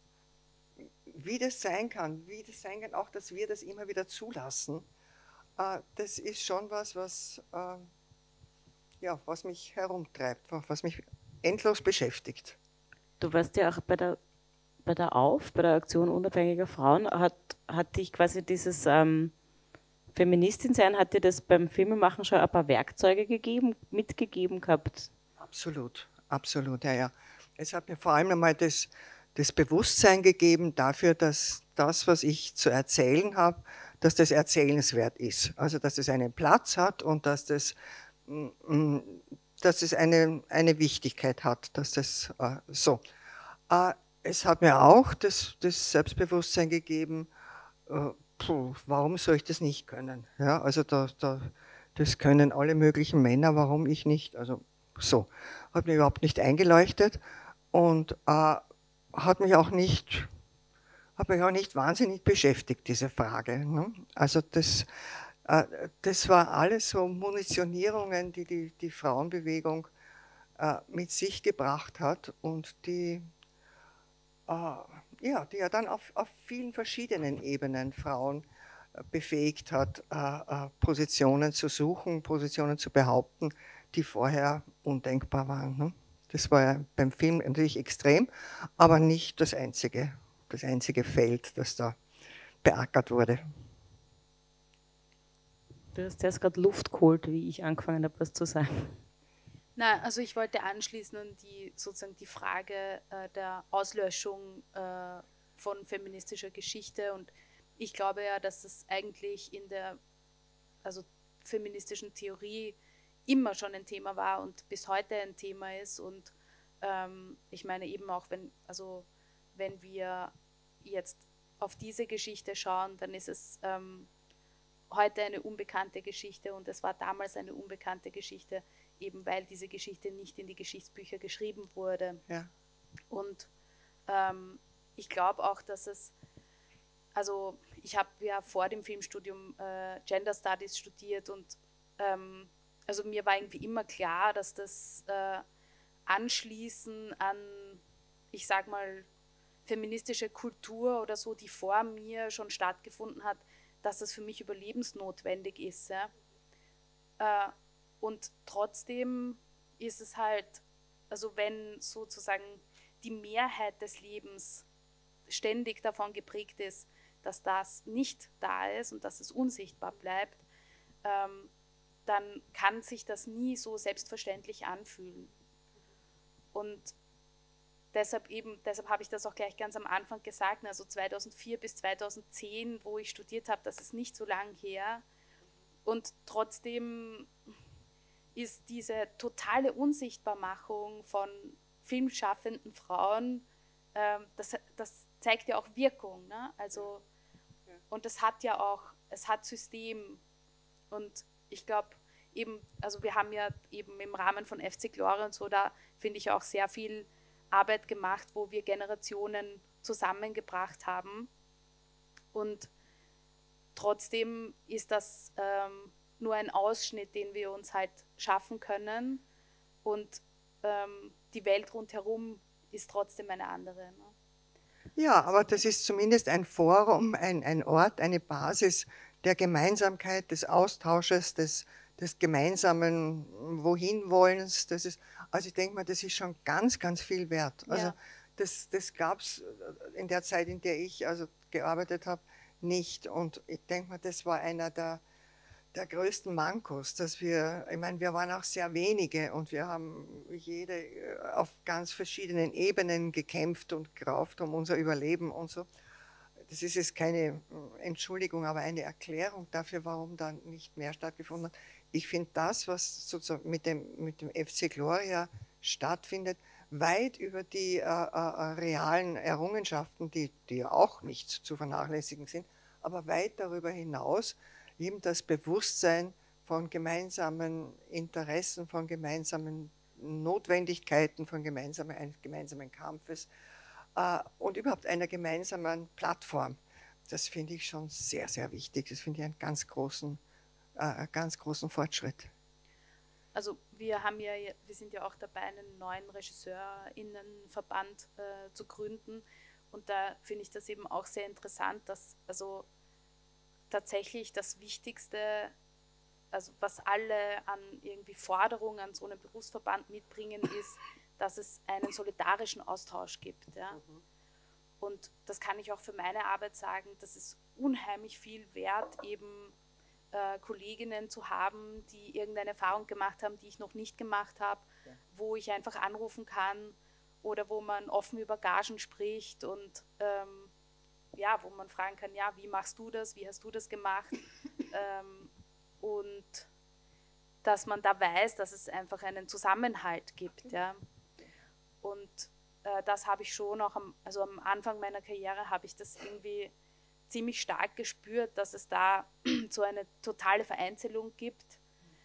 wie das sein kann, wie das sein kann, auch dass wir das immer wieder zulassen, äh, das ist schon was, was, äh, ja, was mich herumtreibt, was mich endlos beschäftigt. Du warst ja auch bei der, bei der AUF, bei der Aktion unabhängiger Frauen, hat, hat dich quasi dieses ähm, Feministin sein, hat dir das beim Filmemachen schon ein paar Werkzeuge gegeben, mitgegeben gehabt? Absolut, absolut, ja, ja. Es hat mir vor allem einmal das, das Bewusstsein gegeben dafür, dass das, was ich zu erzählen habe, dass das erzählenswert ist. Also, dass es einen Platz hat und dass das, dass es eine, eine Wichtigkeit hat, dass das äh, so. Äh, es hat mir auch das, das Selbstbewusstsein gegeben, äh, puh, warum soll ich das nicht können? Ja, also da, da, das können alle möglichen Männer, warum ich nicht? Also so, hat mir überhaupt nicht eingeleuchtet und äh, hat mich auch nicht, hat mich auch nicht wahnsinnig beschäftigt, diese Frage. Ne? Also das, äh, das war alles so Munitionierungen, die die, die Frauenbewegung äh, mit sich gebracht hat und die, äh, ja, die ja dann auf, auf vielen verschiedenen Ebenen Frauen äh, befähigt hat, äh, äh, Positionen zu suchen, Positionen zu behaupten, die vorher undenkbar waren. Ne? Das war ja beim Film natürlich extrem, aber nicht das einzige, das einzige Feld, das da beackert wurde. Du hast erst gerade Luft geholt, wie ich angefangen habe, was zu sagen. Na, also ich wollte anschließen an die, sozusagen die Frage äh, der Auslöschung äh, von feministischer Geschichte und ich glaube ja, dass das eigentlich in der also feministischen Theorie immer schon ein Thema war und bis heute ein Thema ist und ähm, ich meine eben auch, wenn, also wenn wir jetzt auf diese Geschichte schauen, dann ist es ähm, heute eine unbekannte Geschichte und es war damals eine unbekannte Geschichte, eben weil diese Geschichte nicht in die Geschichtsbücher geschrieben wurde. Ja. Und ähm, ich glaube auch, dass es, also ich habe ja vor dem Filmstudium äh, Gender Studies studiert und ähm, also mir war irgendwie immer klar, dass das äh, Anschließen an, ich sag mal, feministische Kultur oder so, die vor mir schon stattgefunden hat, dass das für mich überlebensnotwendig ist. Ja? Äh, und trotzdem ist es halt, also wenn sozusagen die Mehrheit des Lebens ständig davon geprägt ist, dass das nicht da ist und dass es unsichtbar bleibt, ähm, dann kann sich das nie so selbstverständlich anfühlen. Und deshalb eben, deshalb habe ich das auch gleich ganz am Anfang gesagt, also zweitausendvier bis zweitausendzehn, wo ich studiert habe, das ist nicht so lang her. Und trotzdem ist diese totale Unsichtbarmachung von filmschaffenden Frauen, ähm, das, das zeigt ja auch Wirkung, ne? Also, und es hat ja auch, es hat System. Und ich glaube, eben, also wir haben ja eben im Rahmen von F C Gloria und so, da finde ich auch sehr viel Arbeit gemacht, wo wir Generationen zusammengebracht haben. Und trotzdem ist das ähm, nur ein Ausschnitt, den wir uns halt schaffen können. Und ähm, die Welt rundherum ist trotzdem eine andere. Ne? Ja, aber das ist zumindest ein Forum, ein, ein Ort, eine Basis der Gemeinsamkeit, des Austausches, des, des gemeinsamen Wohinwollens. Das ist, also ich denke mal, das ist schon ganz, ganz viel wert. Also Ja. das, das gab es in der Zeit, in der ich also gearbeitet habe, nicht. Und ich denke mal, das war einer der, der größten Mankos, dass wir, ich meine, wir waren auch sehr wenige und wir haben jede auf ganz verschiedenen Ebenen gekämpft und gerauft um unser Überleben und so. Das ist jetzt keine Entschuldigung, aber eine Erklärung dafür, warum da nicht mehr stattgefunden hat. Ich finde das, was sozusagen mit dem, mit dem F C Gloria stattfindet, weit über die äh, äh, realen Errungenschaften, die, die ja auch nicht zu vernachlässigen sind, aber weit darüber hinaus, eben das Bewusstsein von gemeinsamen Interessen, von gemeinsamen Notwendigkeiten, von gemeinsamen, eines gemeinsamen Kampfes äh, und überhaupt einer gemeinsamen Plattform. Das finde ich schon sehr, sehr wichtig. Das finde ich einen ganz großen, äh, ganz großen Fortschritt. Also wir haben ja, wir sind ja auch dabei, einen neuen RegisseurInnenverband äh, zu gründen. Und da finde ich das eben auch sehr interessant, dass also tatsächlich das Wichtigste, also was alle an irgendwie Forderungen an so einem Berufsverband mitbringen, ist, dass es einen solidarischen Austausch gibt. Ja? Mhm. Und das kann ich auch für meine Arbeit sagen, das ist unheimlich viel wert, eben äh, Kolleginnen zu haben, die irgendeine Erfahrung gemacht haben, die ich noch nicht gemacht habe, ja. Wo ich einfach anrufen kann oder wo man offen über Gagen spricht und ähm, ja, wo man fragen kann, ja, wie machst du das, wie hast du das gemacht? ähm, und dass man da weiß, dass es einfach einen Zusammenhalt gibt. Ja. Und äh, das habe ich schon auch, am, also am Anfang meiner Karriere habe ich das irgendwie ziemlich stark gespürt, dass es da so eine totale Vereinzelung gibt.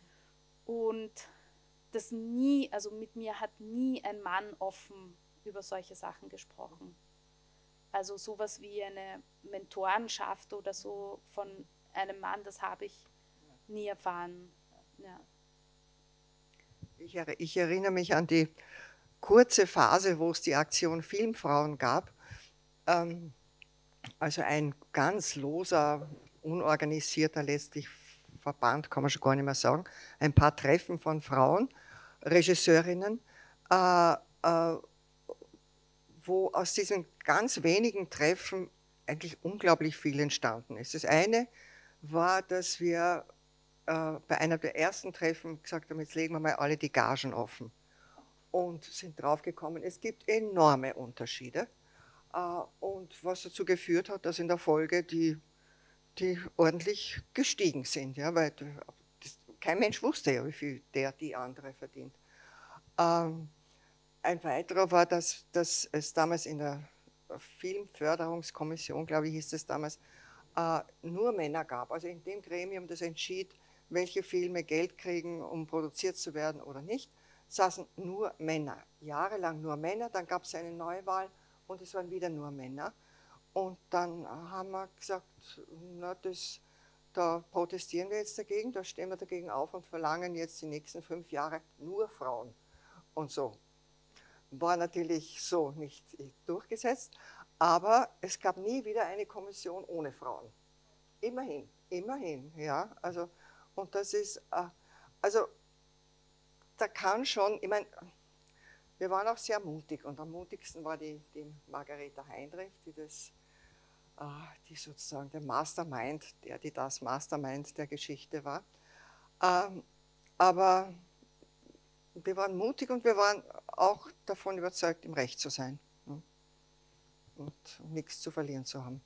Und das nie, also mit mir hat nie ein Mann offen über solche Sachen gesprochen. Also sowas wie eine Mentorenschaft oder so von einem Mann, das habe ich nie erfahren. Ja. Ich, ich erinnere mich an die kurze Phase, wo es die Aktion Filmfrauen gab. Ähm, also ein ganz loser, unorganisierter letztlich Verband, kann man schon gar nicht mehr sagen. Ein paar Treffen von Frauen, Regisseurinnen, äh, äh, wo aus diesen ganz wenigen Treffen eigentlich unglaublich viel entstanden ist. Das eine war, dass wir äh, bei einer der ersten Treffen gesagt haben, jetzt legen wir mal alle die Gagen offen und sind draufgekommen, es gibt enorme Unterschiede äh, und was dazu geführt hat, dass in der Folge die, die ordentlich gestiegen sind, ja, weil das, kein Mensch wusste ja, wie viel der die andere verdient. Ähm, Ein weiterer war, dass, dass es damals in der Filmförderungskommission, glaube ich, hieß es damals, äh, nur Männer gab. Also in dem Gremium, das entschied, welche Filme Geld kriegen, um produziert zu werden oder nicht, saßen nur Männer. Jahrelang nur Männer, dann gab es eine Neuwahl und es waren wieder nur Männer. Und dann haben wir gesagt, na, das, da protestieren wir jetzt dagegen, da stehen wir dagegen auf und verlangen jetzt die nächsten fünf Jahre nur Frauen und so. War natürlich so nicht durchgesetzt, aber es gab nie wieder eine Kommission ohne Frauen. Immerhin, immerhin, ja. Also, und das ist, also, da kann schon, ich meine, wir waren auch sehr mutig und am mutigsten war die, die Margareta Heinrich, die das, die sozusagen der Mastermind, der, die das Mastermind der Geschichte war. Aber wir waren mutig und wir waren auch davon überzeugt, im Recht zu sein und nichts zu verlieren zu haben.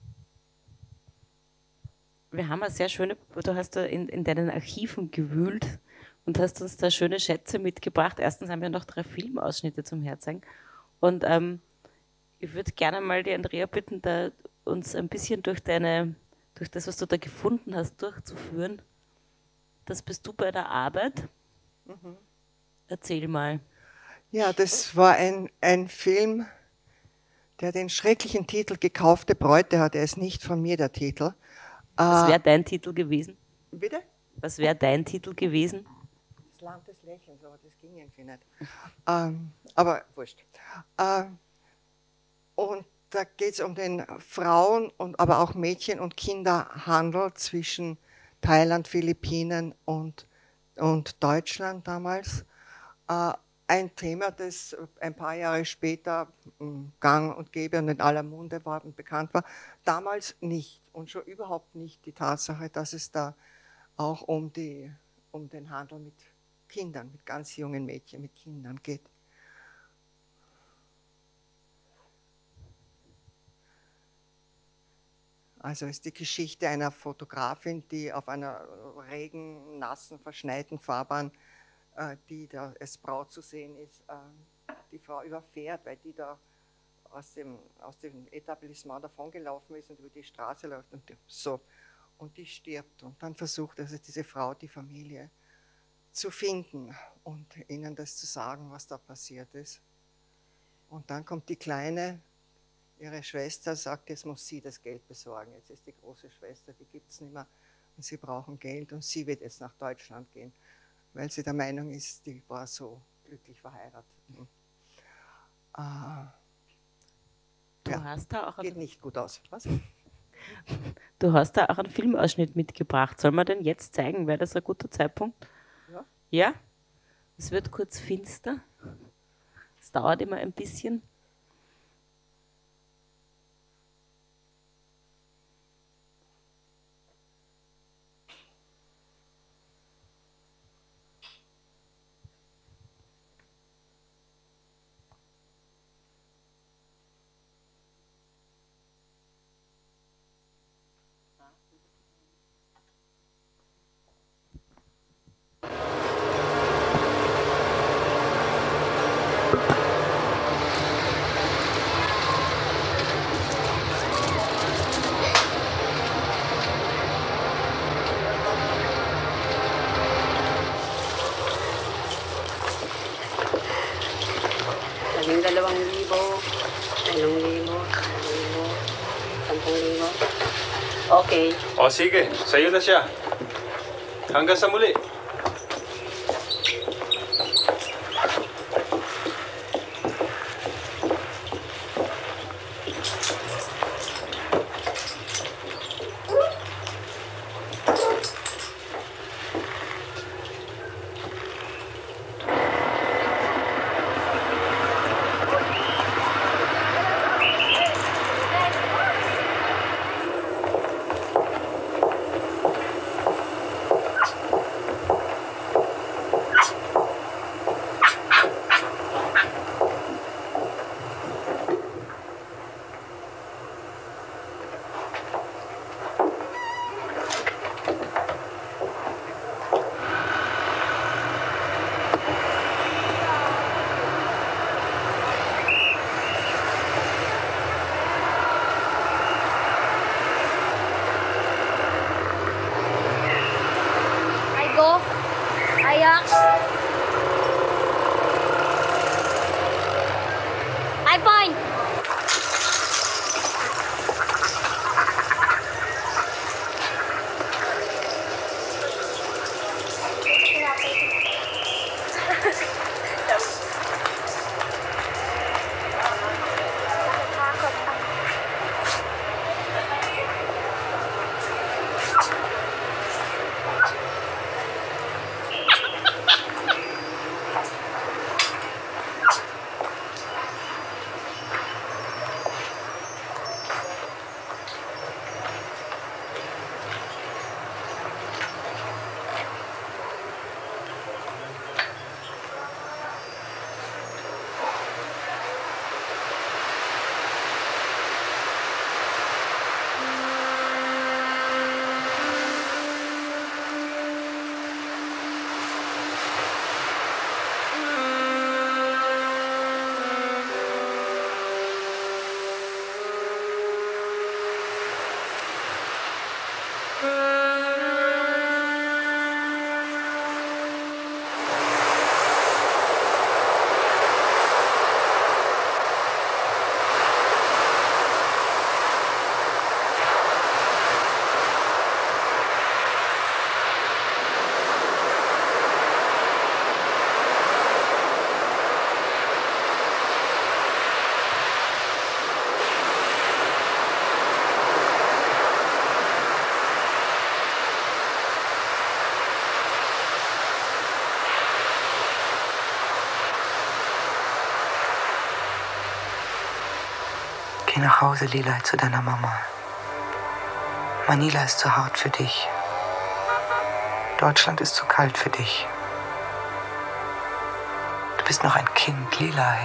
Wir haben eine sehr schöne, du hast da in, in deinen Archiven gewühlt und hast uns da schöne Schätze mitgebracht. Erstens haben wir noch drei Filmausschnitte zum Herzeigen. Und ähm, ich würde gerne mal die Andrea bitten, da uns ein bisschen durch deine, durch das, was du da gefunden hast, durchzuführen. Das bist du bei der Arbeit. Mhm. Erzähl mal. Ja, das war ein, ein Film, der den schrecklichen Titel Gekaufte Bräute hat. Er ist nicht von mir, der Titel. Was wäre dein Titel gewesen? Bitte? Was wäre dein Titel gewesen? Das Land des Lächelns, aber das ging irgendwie nicht. ähm, aber wurscht. Ähm, und da geht es um den Frauen- und aber auch Mädchen- und Kinderhandel zwischen Thailand, Philippinen und, und Deutschland damals. Äh, ein Thema, das ein paar Jahre später gang und gäbe und in aller Munde war und bekannt war. Damals nicht und schon überhaupt nicht die Tatsache, dass es da auch um, die, um den Handel mit Kindern, mit ganz jungen Mädchen, mit Kindern geht. Also ist die Geschichte einer Fotografin, die auf einer regen, nassen, verschneiten Fahrbahn, äh, die da als Braut zu sehen ist, äh, die Frau überfährt, weil die da aus dem, aus dem Etablissement davongelaufen ist und über die Straße läuft und so. Und die stirbt. Und dann versucht also diese Frau, die Familie zu finden und ihnen das zu sagen, was da passiert ist. Und dann kommt die Kleine, ihre Schwester sagt, jetzt muss sie das Geld besorgen. Jetzt ist die große Schwester, die gibt es nicht mehr und sie brauchen Geld und sie wird jetzt nach Deutschland gehen, weil sie der Meinung ist, die war so glücklich verheiratet. Ah, du ja, hast da auch geht nicht gut aus. Was? Du hast da auch einen Filmausschnitt mitgebracht. Soll man den jetzt zeigen? Wäre das ein guter Zeitpunkt? Ja. Ja? Es wird kurz finster. Es dauert immer ein bisschen. Yung dalawang libo, dalawang libo, dalawang libo, sampung libo. Okay. O sige, sa'yo na siya. Hanggang sa muli. Ajax. I point. Geh nach Hause, Lila, zu deiner Mama. Manila ist zu hart für dich. Deutschland ist zu kalt für dich. Du bist noch ein Kind, Lilai.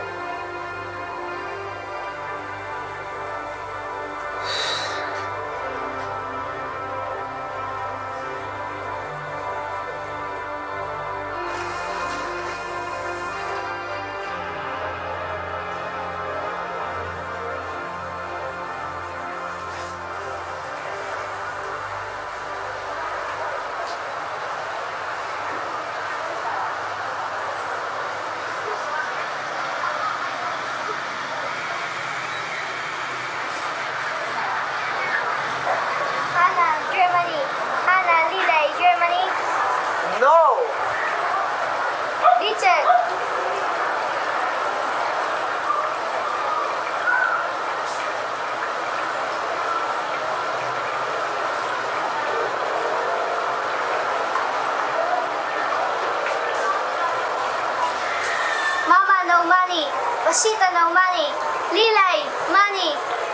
Oshita no money. Lilai, money.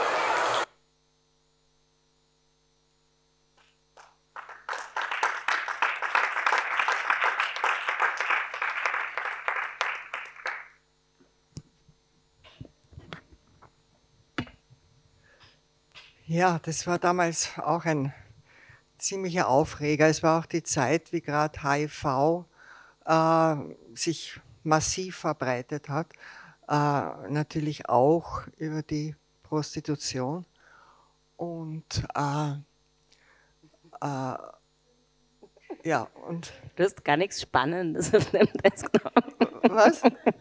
Ja, das war damals auch ein ziemlicher Aufreger. Es war auch die Zeit, wie gerade H I V äh, sich massiv verbreitet hat. Äh, natürlich auch über die Prostitution und äh, äh, ja und du hast gar nichts Spannendes auf dem Desktop. Was?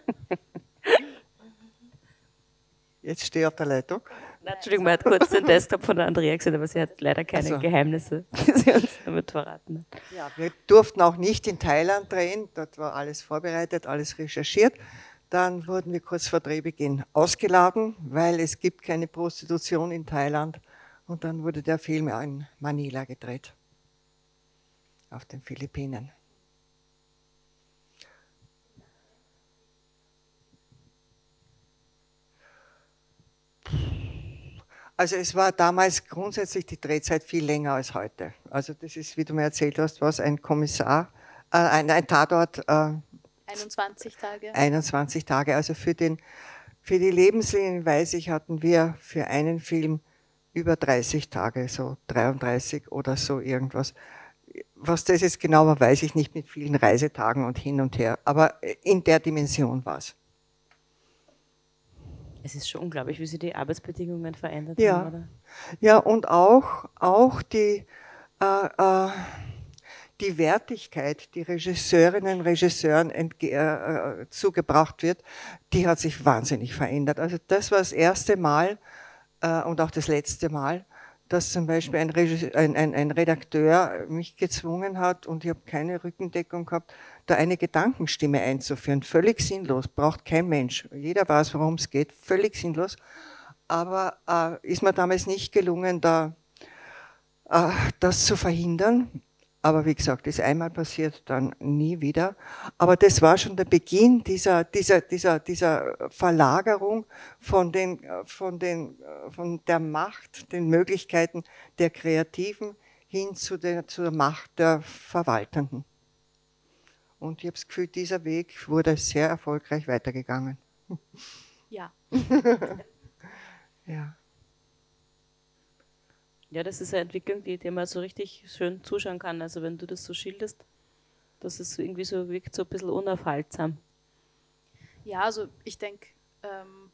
Jetzt stehe ich auf der Leitung. Na, Entschuldigung, man hat kurz den Desktop von der Andrea gesehen, aber sie hat leider keine also. Geheimnisse, die sie uns damit verraten hat. Ja, wir durften auch nicht in Thailand drehen, dort war alles vorbereitet, alles recherchiert. Dann wurden wir kurz vor Drehbeginn ausgeladen, weil es gibt keine Prostitution in Thailand. Und dann wurde der Film in Manila gedreht, auf den Philippinen. Also es war damals grundsätzlich die Drehzeit viel länger als heute. Also das ist, wie du mir erzählt hast, was ein Kommissar, äh, ein, ein Tatort... Äh, einundzwanzig Tage. einundzwanzig Tage. Also für, den, für die Lebenslinien, weiß ich, hatten wir für einen Film über dreißig Tage, so dreiunddreißig oder so irgendwas. Was das jetzt genau war, weiß ich nicht, mit vielen Reisetagen und hin und her. Aber in der Dimension war es. Es ist schon unglaublich, wie sich die Arbeitsbedingungen verändert ja. haben, oder? Ja, und auch, auch die... Äh, äh, die Wertigkeit, die Regisseurinnen und Regisseuren äh, zugebracht wird, die hat sich wahnsinnig verändert. Also das war das erste Mal äh, und auch das letzte Mal, dass zum Beispiel ein, ein, ein, ein Redakteur mich gezwungen hat, und ich habe keine Rückendeckung gehabt, da eine Gedankenstimme einzuführen. Völlig sinnlos, braucht kein Mensch. Jeder weiß, worum es geht, völlig sinnlos. Aber äh, ist mir damals nicht gelungen, da, äh, das zu verhindern. Aber wie gesagt, ist einmal passiert, dann nie wieder. Aber das war schon der Beginn dieser, dieser, dieser, dieser Verlagerung von, den, von, den, von der Macht, den Möglichkeiten der Kreativen hin zu der, zur Macht der Verwaltenden. Und ich habe das Gefühl, dieser Weg wurde sehr erfolgreich weitergegangen. Ja. Ja. Ja, das ist eine Entwicklung, die, die man so richtig schön zuschauen kann. Also wenn du das so schilderst, dass es irgendwie so wirkt, so ein bisschen unaufhaltsam. Ja, also ich denke, ähm,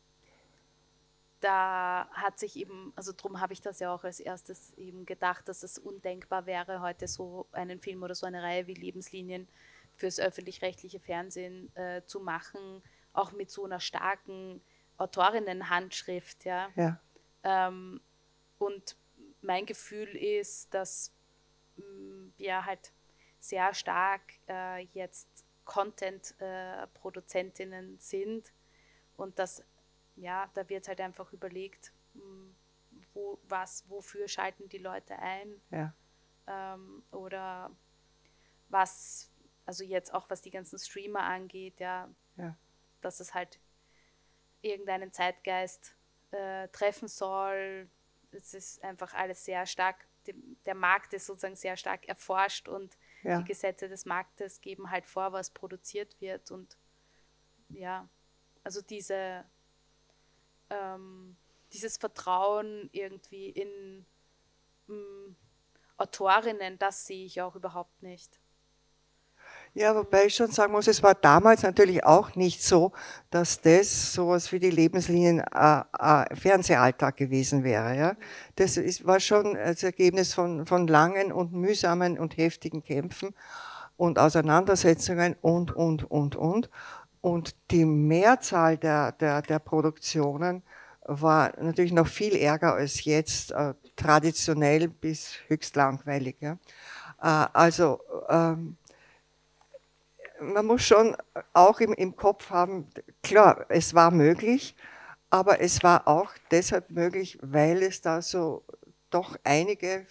da hat sich eben, also darum habe ich das ja auch als erstes eben gedacht, dass es undenkbar wäre, heute so einen Film oder so eine Reihe wie Lebenslinien fürs öffentlich-rechtliche Fernsehen äh, zu machen, auch mit so einer starken Autorinnenhandschrift. Ja. Ja. Ähm, und mein Gefühl ist, dass mh, wir halt sehr stark äh, jetzt Content-Produzentinnen äh, sind und dass, ja, da wird halt einfach überlegt, mh, wo, was, wofür schalten die Leute ein, ja. ähm, oder was, also jetzt auch was die ganzen Streamer angeht, ja, ja. dass es halt irgendeinen Zeitgeist äh, treffen soll. Es ist einfach alles sehr stark, die, der Markt ist sozusagen sehr stark erforscht und Ja. die Gesetze des Marktes geben halt vor, was produziert wird und ja, also diese ähm, dieses Vertrauen irgendwie in mh, Autorinnen, das sehe ich auch überhaupt nicht. Ja, wobei ich schon sagen muss, es war damals natürlich auch nicht so, dass das sowas wie die Lebenslinien äh, äh, Fernsehalltag gewesen wäre. Ja? Das ist, war schon das Ergebnis von, von langen und mühsamen und heftigen Kämpfen und Auseinandersetzungen und, und, und, und. Und die Mehrzahl der, der, der Produktionen war natürlich noch viel ärger als jetzt, äh, traditionell bis höchst langweilig. Ja? Äh, also ähm, man muss schon auch im, im Kopf haben, klar, es war möglich, aber es war auch deshalb möglich, weil es da so doch einige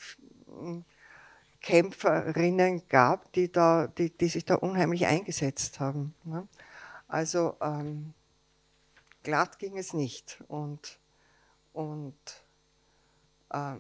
Kämpferinnen gab, die, da, die, die sich da unheimlich eingesetzt haben. Ne? Also ähm, glatt ging es nicht und, und äh,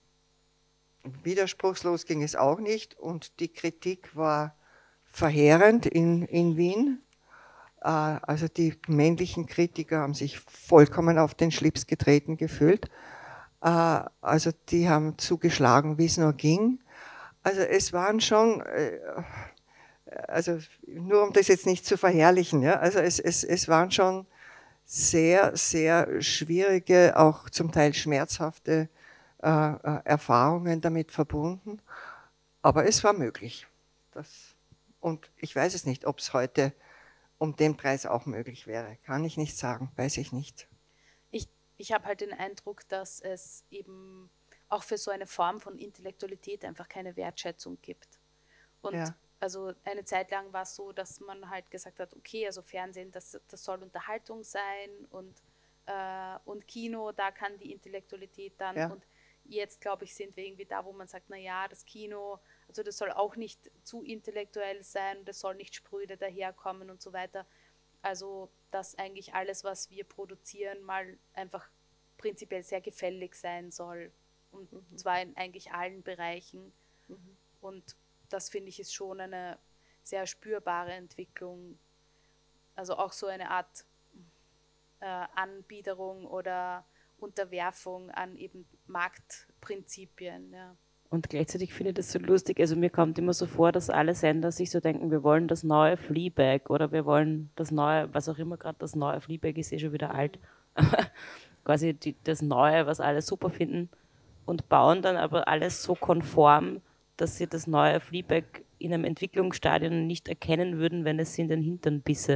widerspruchslos ging es auch nicht und die Kritik war verheerend in, in Wien. Äh, also die männlichen Kritiker haben sich vollkommen auf den Schlips getreten gefühlt. Äh, also die haben zugeschlagen, wie es nur ging. Also es waren schon, äh, also nur um das jetzt nicht zu verherrlichen, ja, also es, es, es waren schon sehr, sehr schwierige, auch zum Teil schmerzhafte äh, Erfahrungen damit verbunden. Aber es war möglich. Das, und ich weiß es nicht, ob es heute um den Preis auch möglich wäre. Kann ich nicht sagen, weiß ich nicht. Ich, ich habe halt den Eindruck, dass es eben auch für so eine Form von Intellektualität einfach keine Wertschätzung gibt. Und Ja. also eine Zeit lang war es so, dass man halt gesagt hat, okay, also Fernsehen, das, das soll Unterhaltung sein und, äh, und Kino, da kann die Intellektualität dann. Ja. Und jetzt, glaube ich, sind wir irgendwie da, wo man sagt, naja, das Kino, also das soll auch nicht zu intellektuell sein, das soll nicht spröde daherkommen und so weiter. Also dass eigentlich alles, was wir produzieren, mal einfach prinzipiell sehr gefällig sein soll. Und mhm. zwar in eigentlich allen Bereichen. Mhm. Und das finde ich ist schon eine sehr spürbare Entwicklung. Also auch so eine Art äh, Anbiederung oder Unterwerfung an eben Marktprinzipien. Ja. Und gleichzeitig finde ich das so lustig, also mir kommt immer so vor, dass alle Sender sich so denken, wir wollen das neue Fleabag oder wir wollen das neue, was auch immer gerade das neue Fleabag ist, eh schon wieder alt, quasi die, das Neue, was alle super finden und bauen dann aber alles so konform, dass sie das neue Fleabag in einem Entwicklungsstadion nicht erkennen würden, wenn es sie in den Hintern bisse.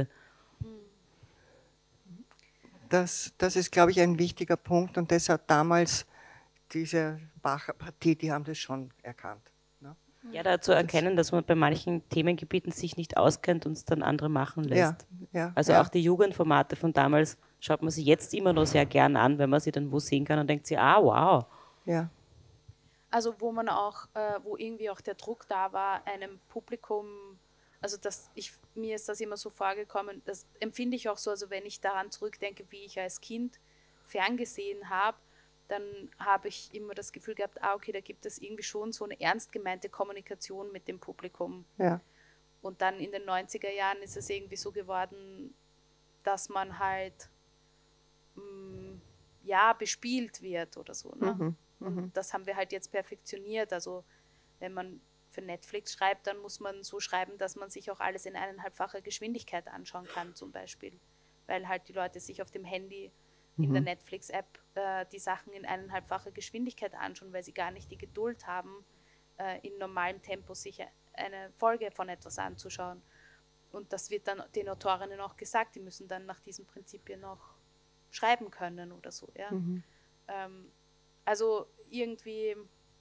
Das, das ist, glaube ich, ein wichtiger Punkt und das hat damals diese Bacher Partie, die haben das schon erkannt. Ne? Ja, da zu erkennen, dass man bei manchen Themengebieten sich nicht auskennt und es dann andere machen lässt. Ja, ja, also ja. auch die Jugendformate von damals schaut man sich jetzt immer noch sehr gern an, wenn man sie dann wo sehen kann und denkt sich, ah, wow. Ja. Also wo man auch, äh, wo irgendwie auch der Druck da war, einem Publikum, also das, ich, mir ist das immer so vorgekommen, das empfinde ich auch so, also wenn ich daran zurückdenke, wie ich als Kind ferngesehen habe, dann habe ich immer das Gefühl gehabt, ah okay, da gibt es irgendwie schon so eine ernst gemeinte Kommunikation mit dem Publikum. Ja. Und dann in den neunziger Jahren ist es irgendwie so geworden, dass man halt mh, ja, bespielt wird oder so. Ne? Mhm. Und das haben wir halt jetzt perfektioniert. Also wenn man für Netflix schreibt, dann muss man so schreiben, dass man sich auch alles in eineinhalbfacher Geschwindigkeit anschauen kann zum Beispiel. Weil halt die Leute sich auf dem Handy in mhm. der Netflix-App äh, die Sachen in eineinhalbfacher Geschwindigkeit anschauen, weil sie gar nicht die Geduld haben, äh, in normalem Tempo sich eine Folge von etwas anzuschauen. Und das wird dann den Autorinnen auch gesagt, die müssen dann nach diesen Prinzipien noch schreiben können oder so. Ja? Mhm. Ähm, Also irgendwie,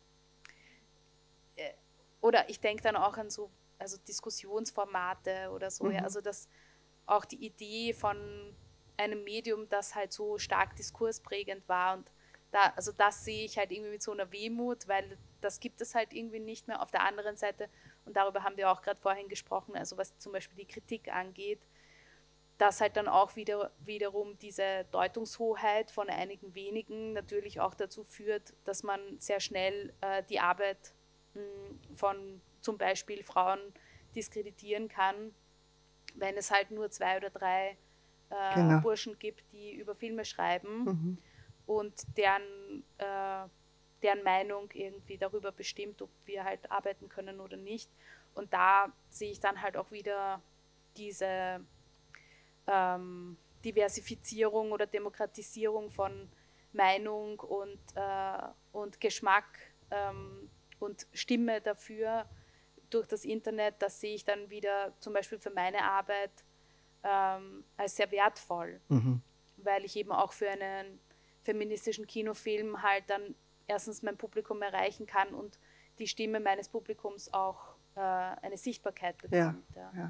äh, oder ich denke dann auch an so also Diskussionsformate oder so, mhm. ja, also dass auch die Idee von einem Medium, das halt so stark diskursprägend war und da, also das sehe ich halt irgendwie mit so einer Wehmut, weil das gibt es halt irgendwie nicht mehr. Auf der anderen Seite, und darüber haben wir auch gerade vorhin gesprochen, also was zum Beispiel die Kritik angeht, dass halt dann auch wieder, wiederum diese Deutungshoheit von einigen wenigen natürlich auch dazu führt, dass man sehr schnell äh, die Arbeit mh, von zum Beispiel Frauen diskreditieren kann, wenn es halt nur zwei oder drei äh, Genau. Burschen gibt, die über Filme schreiben Mhm. und deren, äh, deren Meinung irgendwie darüber bestimmt, ob wir halt arbeiten können oder nicht. Und da sehe ich dann halt auch wieder diese ähm, Diversifizierung oder Demokratisierung von Meinung und, äh, und Geschmack ähm, und Stimme dafür durch das Internet. Das sehe ich dann wieder zum Beispiel für meine Arbeit ähm, als sehr wertvoll, Mhm. weil ich eben auch für einen feministischen Kinofilm halt dann erstens mein Publikum erreichen kann und die Stimme meines Publikums auch äh, eine Sichtbarkeit bekommt. Ja, Ja. ja.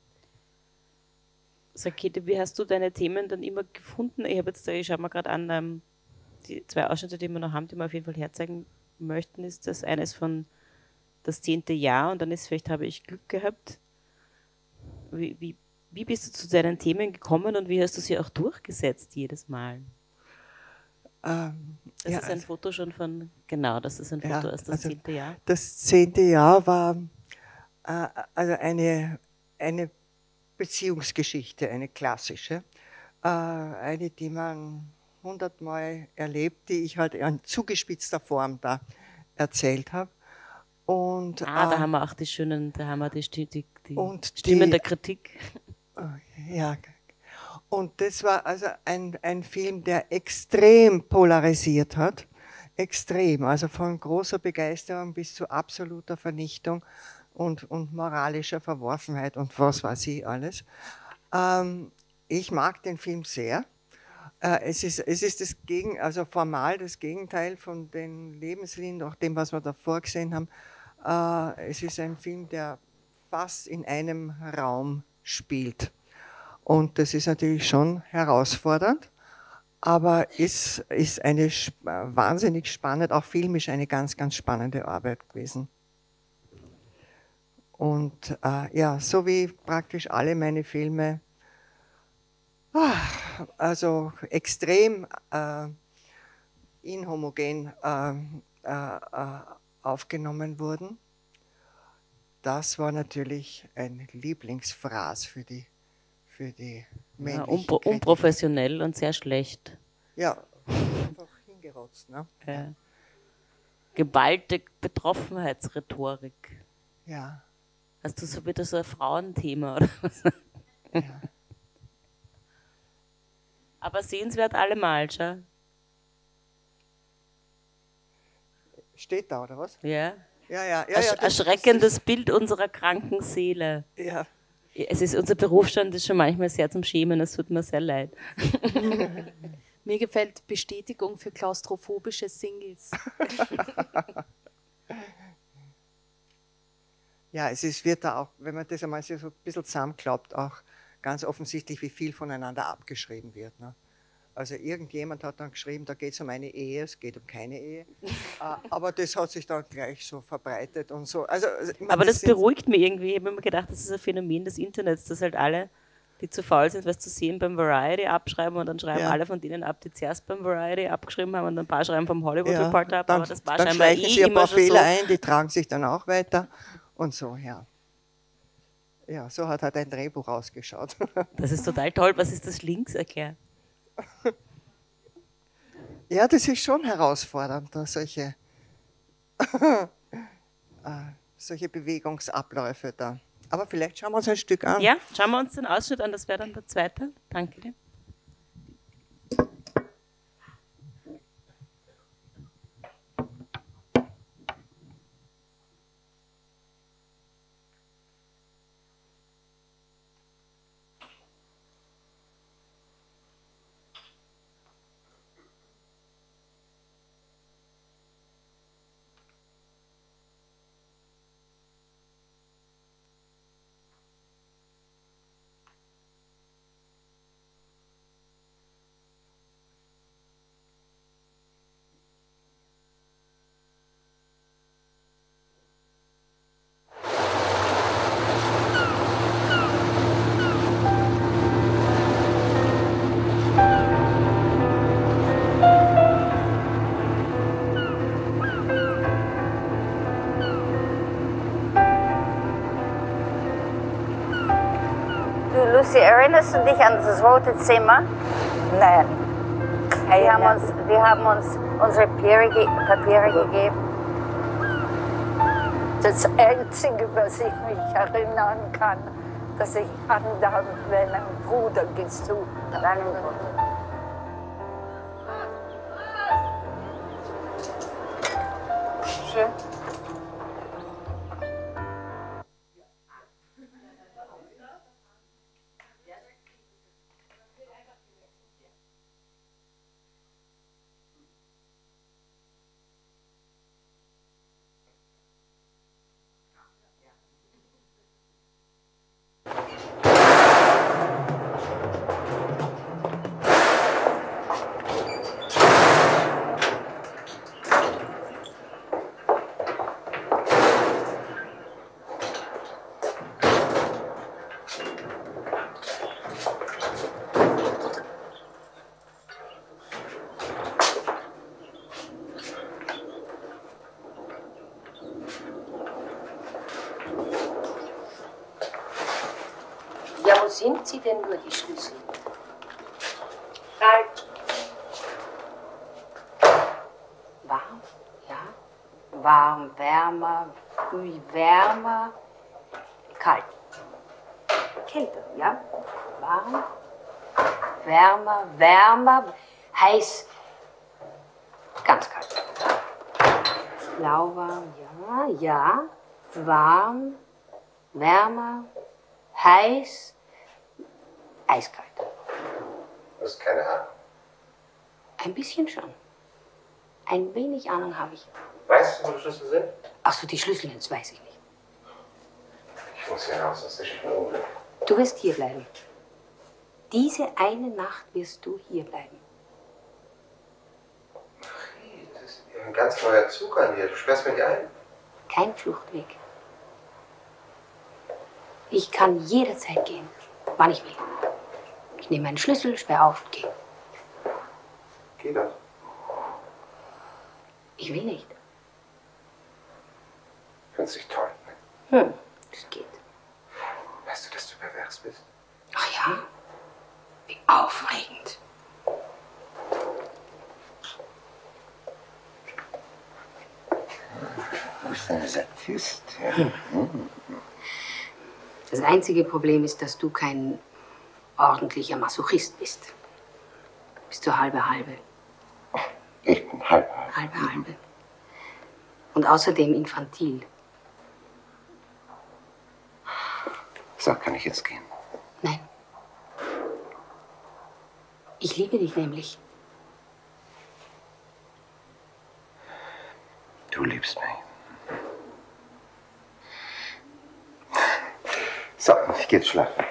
Sag, Käthe, wie hast du deine Themen dann immer gefunden? Ich habe jetzt, ich schaue mir gerade an, ähm, die zwei Ausschnitte, die wir noch haben, die wir auf jeden Fall herzeigen möchten, ist das eines von das zehnte Jahr und dann ist vielleicht habe ich Glück gehabt. Wie, wie, wie bist du zu deinen Themen gekommen und wie hast du sie auch durchgesetzt jedes Mal? Ähm, Das ja, ist ein Foto schon von, genau, das ist ein Ja, Foto aus das also zehnte Jahr. Das zehnte Jahr war äh, also eine, eine Beziehungsgeschichte, eine klassische, äh, eine, die man hundertmal erlebt, die ich halt in zugespitzter Form da erzählt habe. Und, Ah, da äh, haben wir auch die schönen, da haben wir die, Sti- die, die und Stimmen die- der Kritik. Ja, und das war also ein, ein Film, der extrem polarisiert hat. Extrem, also von großer Begeisterung bis zu absoluter Vernichtung und, und moralischer Verworfenheit und was weiß ich alles. Ähm, ich mag den Film sehr. Äh, es ist, es ist das Gegen, also formal das Gegenteil von den Lebenslinien, auch dem, was wir davor gesehen haben. Äh, es ist ein Film, der fast in einem Raum spielt. Und das ist natürlich schon herausfordernd, aber ist, ist eine wahnsinnig spannend, auch filmisch eine ganz, ganz spannende Arbeit gewesen. Und äh, ja, so wie praktisch alle meine Filme, ah, also extrem äh, inhomogen äh, äh, aufgenommen wurden. Das war natürlich ein Lieblingsfraß für die, für die Ja, männlichen unpro Kritiker. unprofessionell und sehr schlecht. Ja, einfach hingerotzt. Ne? Ja. Geballte Betroffenheitsrhetorik. Ja. Hast du so wieder so ein Frauenthema oder was? Ja. Aber sehenswert allemal, schau. Steht da, oder was? Ja. Ja, ja, ja. Ersch ja das, erschreckendes Bild unserer kranken Seele. Ja. Es ist, unser Berufsstand ist schon manchmal sehr zum Schämen, es tut mir sehr leid. Mir gefällt Bestätigung für klaustrophobische Singles. Ja, es ist, wird da auch, wenn man das einmal so ein bisschen zusammenklappt, auch ganz offensichtlich, wie viel voneinander abgeschrieben wird. Ne? Also irgendjemand hat dann geschrieben, da geht es um eine Ehe, es geht um keine Ehe. Aber das hat sich dann gleich so verbreitet und so. Also, ich meine, Aber das, sind- beruhigt mich irgendwie. Ich habe immer gedacht, das ist ein Phänomen des Internets, dass halt alle, die zu faul sind, was zu sehen, beim Variety abschreiben und dann schreiben Ja. alle von denen ab, die zuerst beim Variety abgeschrieben haben und ein paar schreiben vom Hollywood ja, Reporter ab, dann, aber das war dann scheinbar schleichen eh sie ein immer paar schon Fehler so. ein, die tragen sich dann auch weiter und so, ja. Ja, so hat halt ein Drehbuch ausgeschaut. Das ist total toll. Was ist das links, erklär? Ja, das ist schon herausfordernd, da solche, äh, solche Bewegungsabläufe da. Aber vielleicht schauen wir uns ein Stück an. Ja, schauen wir uns den Ausschnitt an, das wäre dann der zweite. Danke dir. Lucy, erinnerst du dich an das Rote Zimmer? Nein. Die haben uns, die haben uns unsere Papiere, Papiere gegeben. Das Einzige, was ich mich erinnern kann, dass ich andauernd meinen Bruder gesucht habe. Schön. Ja, wo sind sie denn nur, die Schlüssel? Kalt. Warm, ja. Warm, wärmer, ui, wärmer. Kalt. Kälte, ja. Warm, wärmer, wärmer, heiß, ganz kalt. Lauwarm, ja, ja. Warm, wärmer, heiß, eiskalt. Du hast keine Ahnung. Ein bisschen schon. Ein wenig Ahnung habe ich. Weißt du, wo die Schlüssel sind? Ach so, die Schlüssel jetzt weiß ich nicht. Ich muss hier raus, das ist ein Unglück. Du wirst hier bleiben. Diese eine Nacht wirst du hier bleiben. Das ist ein ganz neuer Zug an dir. Du sperrst mich ein. Kein Fluchtweg. Ich kann jederzeit gehen, wann ich will. Ich nehme meinen Schlüssel, sperre auf und gehe. Geh doch. Ich will nicht. Findest dich toll, ne? Hm, das geht. Weißt du, dass du pervers bist? Ach ja? Wie aufregend. Du bist ein Sadist. Ja. Hm. Hm. Das einzige Problem ist, dass du kein ordentlicher Masochist bist. Bist du halbe halbe. Ich bin halbe halbe. Halbe halbe. Und außerdem infantil. So, kann ich jetzt gehen? Nein. Ich liebe dich nämlich. Du liebst mich. So, ich geh jetzt schlafen.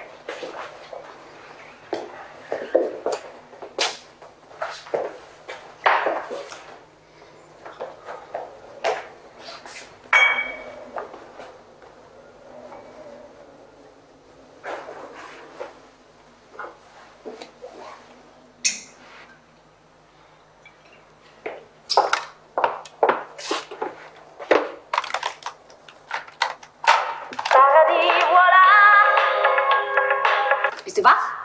Bist du wach?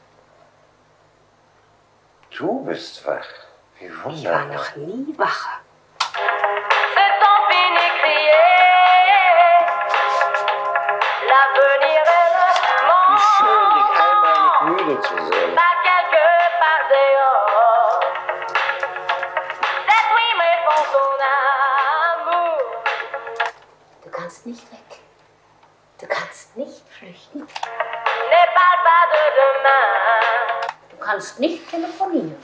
Du bist wach. Wie wunderbar. Ich war noch nie wacher. Wie schön, dich einmal nicht müde zu sehen. Du kannst nicht weg. Du kannst nicht flüchten. Du kannst nicht telefonieren.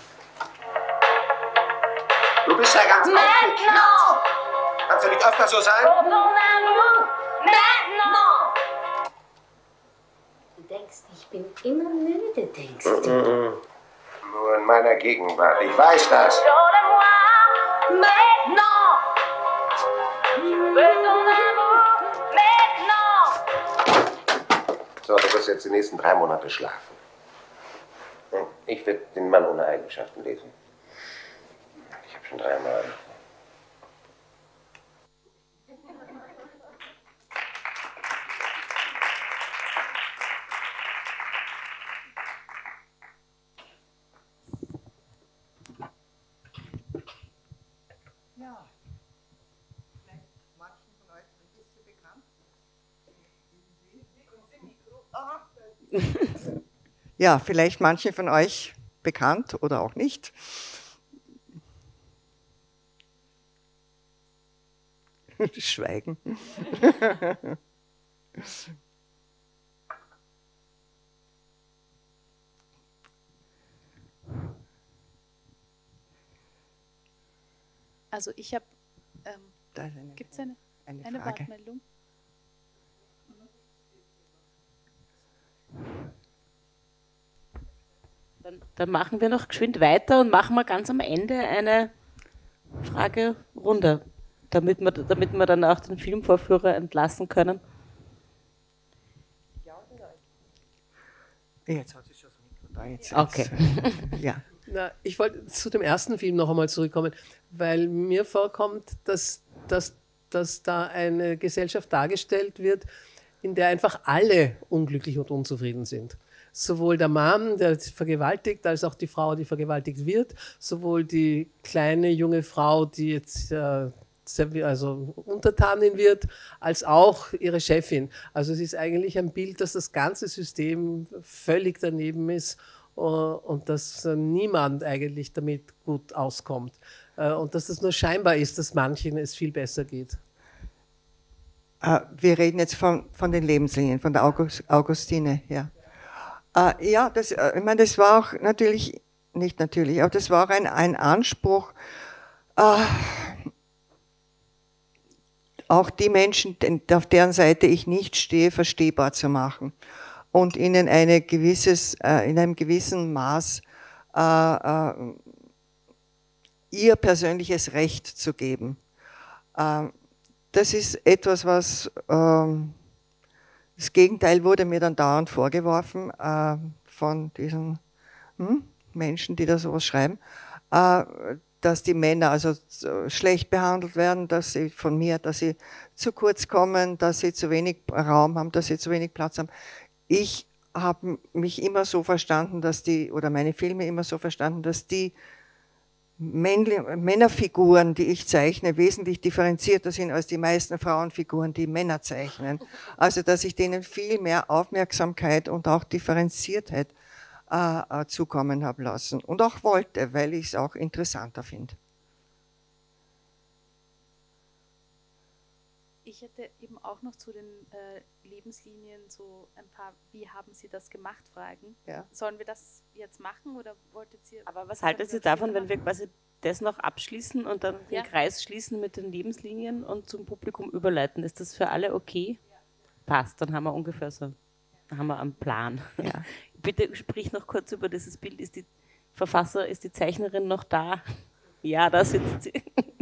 Du bist ja ganz aufgeklärt. Kannst du nicht öfter so sein? Du denkst, ich bin immer müde, denkst du? Mm-mm. Nur in meiner Gegenwart. Ich weiß das. So, du wirst jetzt die nächsten drei Monate schlafen. Ich werde den Mann ohne Eigenschaften lesen. Ich habe schon dreimal. Ja, vielleicht manchen von euch bekannt oder auch nicht. Schweigen. Also ich habe, ähm, gibt es eine, eine, eine Wortmeldung? Dann, dann machen wir noch geschwind weiter und machen wir ganz am Ende eine Fragerunde, damit wir, damit wir dann auch den Filmvorführer entlassen können. Jetzt hat sich das Mikro da. Jetzt, okay. Jetzt, ja. Na, ich wollte zu dem ersten Film noch einmal zurückkommen, weil mir vorkommt, dass, dass, dass da eine Gesellschaft dargestellt wird, in der einfach alle unglücklich und unzufrieden sind. Sowohl der Mann, der vergewaltigt, als auch die Frau, die vergewaltigt wird, sowohl die kleine junge Frau, die jetzt äh, also Untertanin wird, als auch ihre Chefin. Also es ist eigentlich ein Bild, dass das ganze System völlig daneben ist und dass niemand eigentlich damit gut auskommt. Und dass das nur scheinbar ist, dass manchen es viel besser geht. Wir reden jetzt von, von den Lebenslinien, von der August, Augustine. Ja, ja das, ich meine, das war auch natürlich, nicht natürlich, aber das war auch ein, ein Anspruch, äh, auch die Menschen, auf deren Seite ich nicht stehe, verstehbar zu machen und ihnen eine gewisses, äh, in einem gewissen Maß äh, äh, ihr persönliches Recht zu geben. Äh, das ist etwas, was, äh, das Gegenteil wurde mir dann dauernd vorgeworfen äh, von diesen hm, Menschen, die da sowas schreiben, äh, dass die Männer also schlecht behandelt werden, dass sie von mir, dass sie zu kurz kommen, dass sie zu wenig Raum haben, dass sie zu wenig Platz haben. Ich habe mich immer so verstanden, dass die, oder meine Filme immer so verstanden, dass die Männerfiguren, die ich zeichne, wesentlich differenzierter sind als die meisten Frauenfiguren, die Männer zeichnen. Also, dass ich denen viel mehr Aufmerksamkeit und auch Differenziertheit äh, zukommen habe lassen. Und auch wollte, weil ich es auch interessanter finde. Ich hätte eben auch noch zu den äh, Lebenslinien so ein paar, wie haben Sie das gemacht, Fragen. Ja. Sollen wir das jetzt machen oder wolltet ihr... Aber was haltet ihr davon, wenn wir quasi das noch abschließen und dann ja. den Kreis schließen mit den Lebenslinien und zum Publikum überleiten? Ist das für alle okay? Ja. Passt, dann haben wir ungefähr so, dann haben wir einen Plan. Ja. Bitte sprich noch kurz über dieses Bild. Ist die Verfasser, ist die Zeichnerin noch da? Ja, da sitzt sie.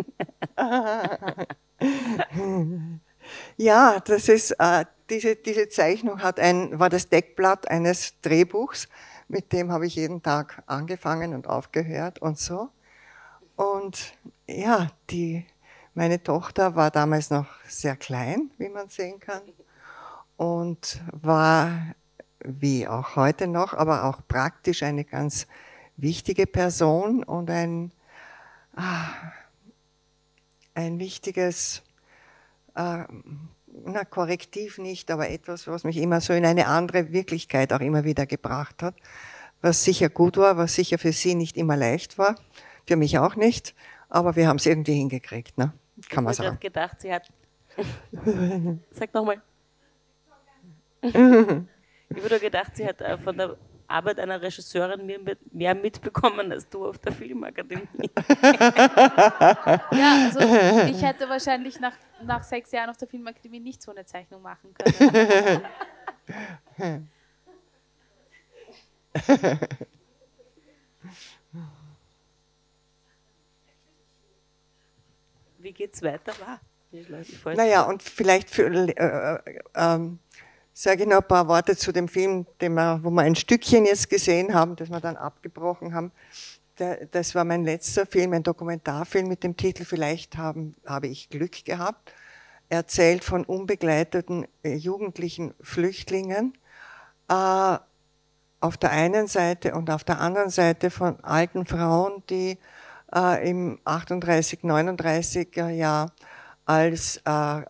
Ja, das ist, äh, diese, diese Zeichnung hat ein, war das Deckblatt eines Drehbuchs, mit dem habe ich jeden Tag angefangen und aufgehört und so. Und ja, die, meine Tochter war damals noch sehr klein, wie man sehen kann, und war, wie auch heute noch, aber auch praktisch eine ganz wichtige Person und ein, ah, ein wichtiges, äh, na, Korrektiv nicht, aber etwas, was mich immer so in eine andere Wirklichkeit auch immer wieder gebracht hat, was sicher gut war, was sicher für sie nicht immer leicht war, für mich auch nicht, aber wir haben es irgendwie hingekriegt, ne? Kann man sagen. Ich habe gedacht, sie hat... Sag nochmal. Ich habe gedacht, sie hat von der Arbeit einer Regisseurin mehr mitbekommen als du auf der Filmakademie. Ja, also ich hätte wahrscheinlich nach, nach sechs Jahren auf der Filmakademie nicht so eine Zeichnung machen können. Wie geht's weiter? Wow. Naja, und vielleicht für, äh, äh, sage ich noch ein paar Worte zu dem Film, den wir, wo wir ein Stückchen jetzt gesehen haben, das wir dann abgebrochen haben. Der, das war mein letzter Film, ein Dokumentarfilm mit dem Titel Vielleicht haben, habe ich Glück gehabt. Er erzählt von unbegleiteten äh, jugendlichen Flüchtlingen äh, auf der einen Seite und auf der anderen Seite von alten Frauen, die äh, im achtunddreißig, neununddreißiger Jahr als äh, äh,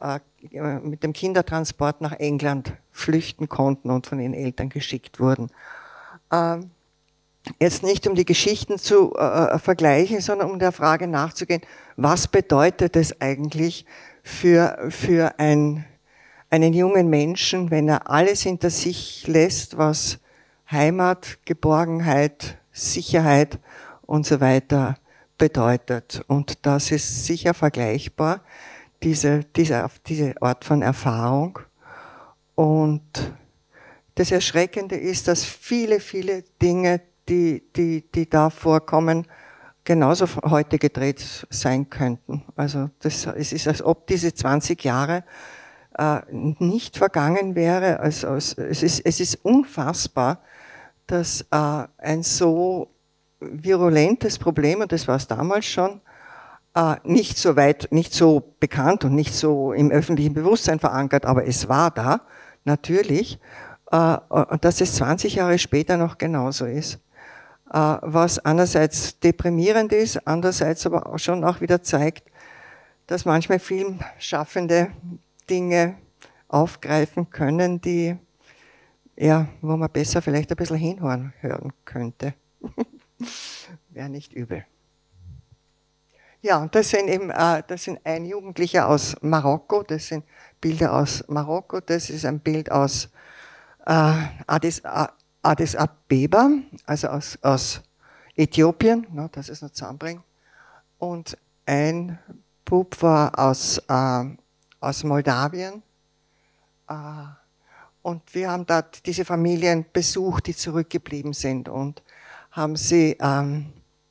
mit dem Kindertransport nach England flüchten konnten und von ihren Eltern geschickt wurden. Ähm, jetzt nicht um die Geschichten zu äh, vergleichen, sondern um der Frage nachzugehen, was bedeutet es eigentlich für, für ein, einen jungen Menschen, wenn er alles hinter sich lässt, was Heimat, Geborgenheit, Sicherheit und so weiter bedeutet. Und das ist sicher vergleichbar, diese, diese, diese Art von Erfahrung. Und das Erschreckende ist, dass viele, viele Dinge, die, die, die da vorkommen, genauso heute gedreht sein könnten. Also das, es ist, als ob diese zwanzig Jahre äh, nicht vergangen wäre. Also es, ist, es ist unfassbar, dass äh, ein so virulentes Problem, und das war es damals schon, äh, nicht so weit, nicht so bekannt und nicht so im öffentlichen Bewusstsein verankert, aber es war da, natürlich, äh, und dass es zwanzig Jahre später noch genauso ist. Äh, was einerseits deprimierend ist, andererseits aber auch schon auch wieder zeigt, dass manchmal Filmschaffende Dinge aufgreifen können, die, ja, wo man besser vielleicht ein bisschen hinhören hören könnte. Wäre nicht übel. Ja, und das sind eben, äh, das sind ein Jugendlicher aus Marokko, das sind Bilder aus Marokko, das ist ein Bild aus äh, Addis, äh, Addis Abeba, also aus, aus Äthiopien, no, das ist noch zusammenbringen. Und ein Bub war aus, äh, aus Moldawien. Äh, und wir haben dort diese Familien besucht, die zurückgeblieben sind, und haben sie, ähm,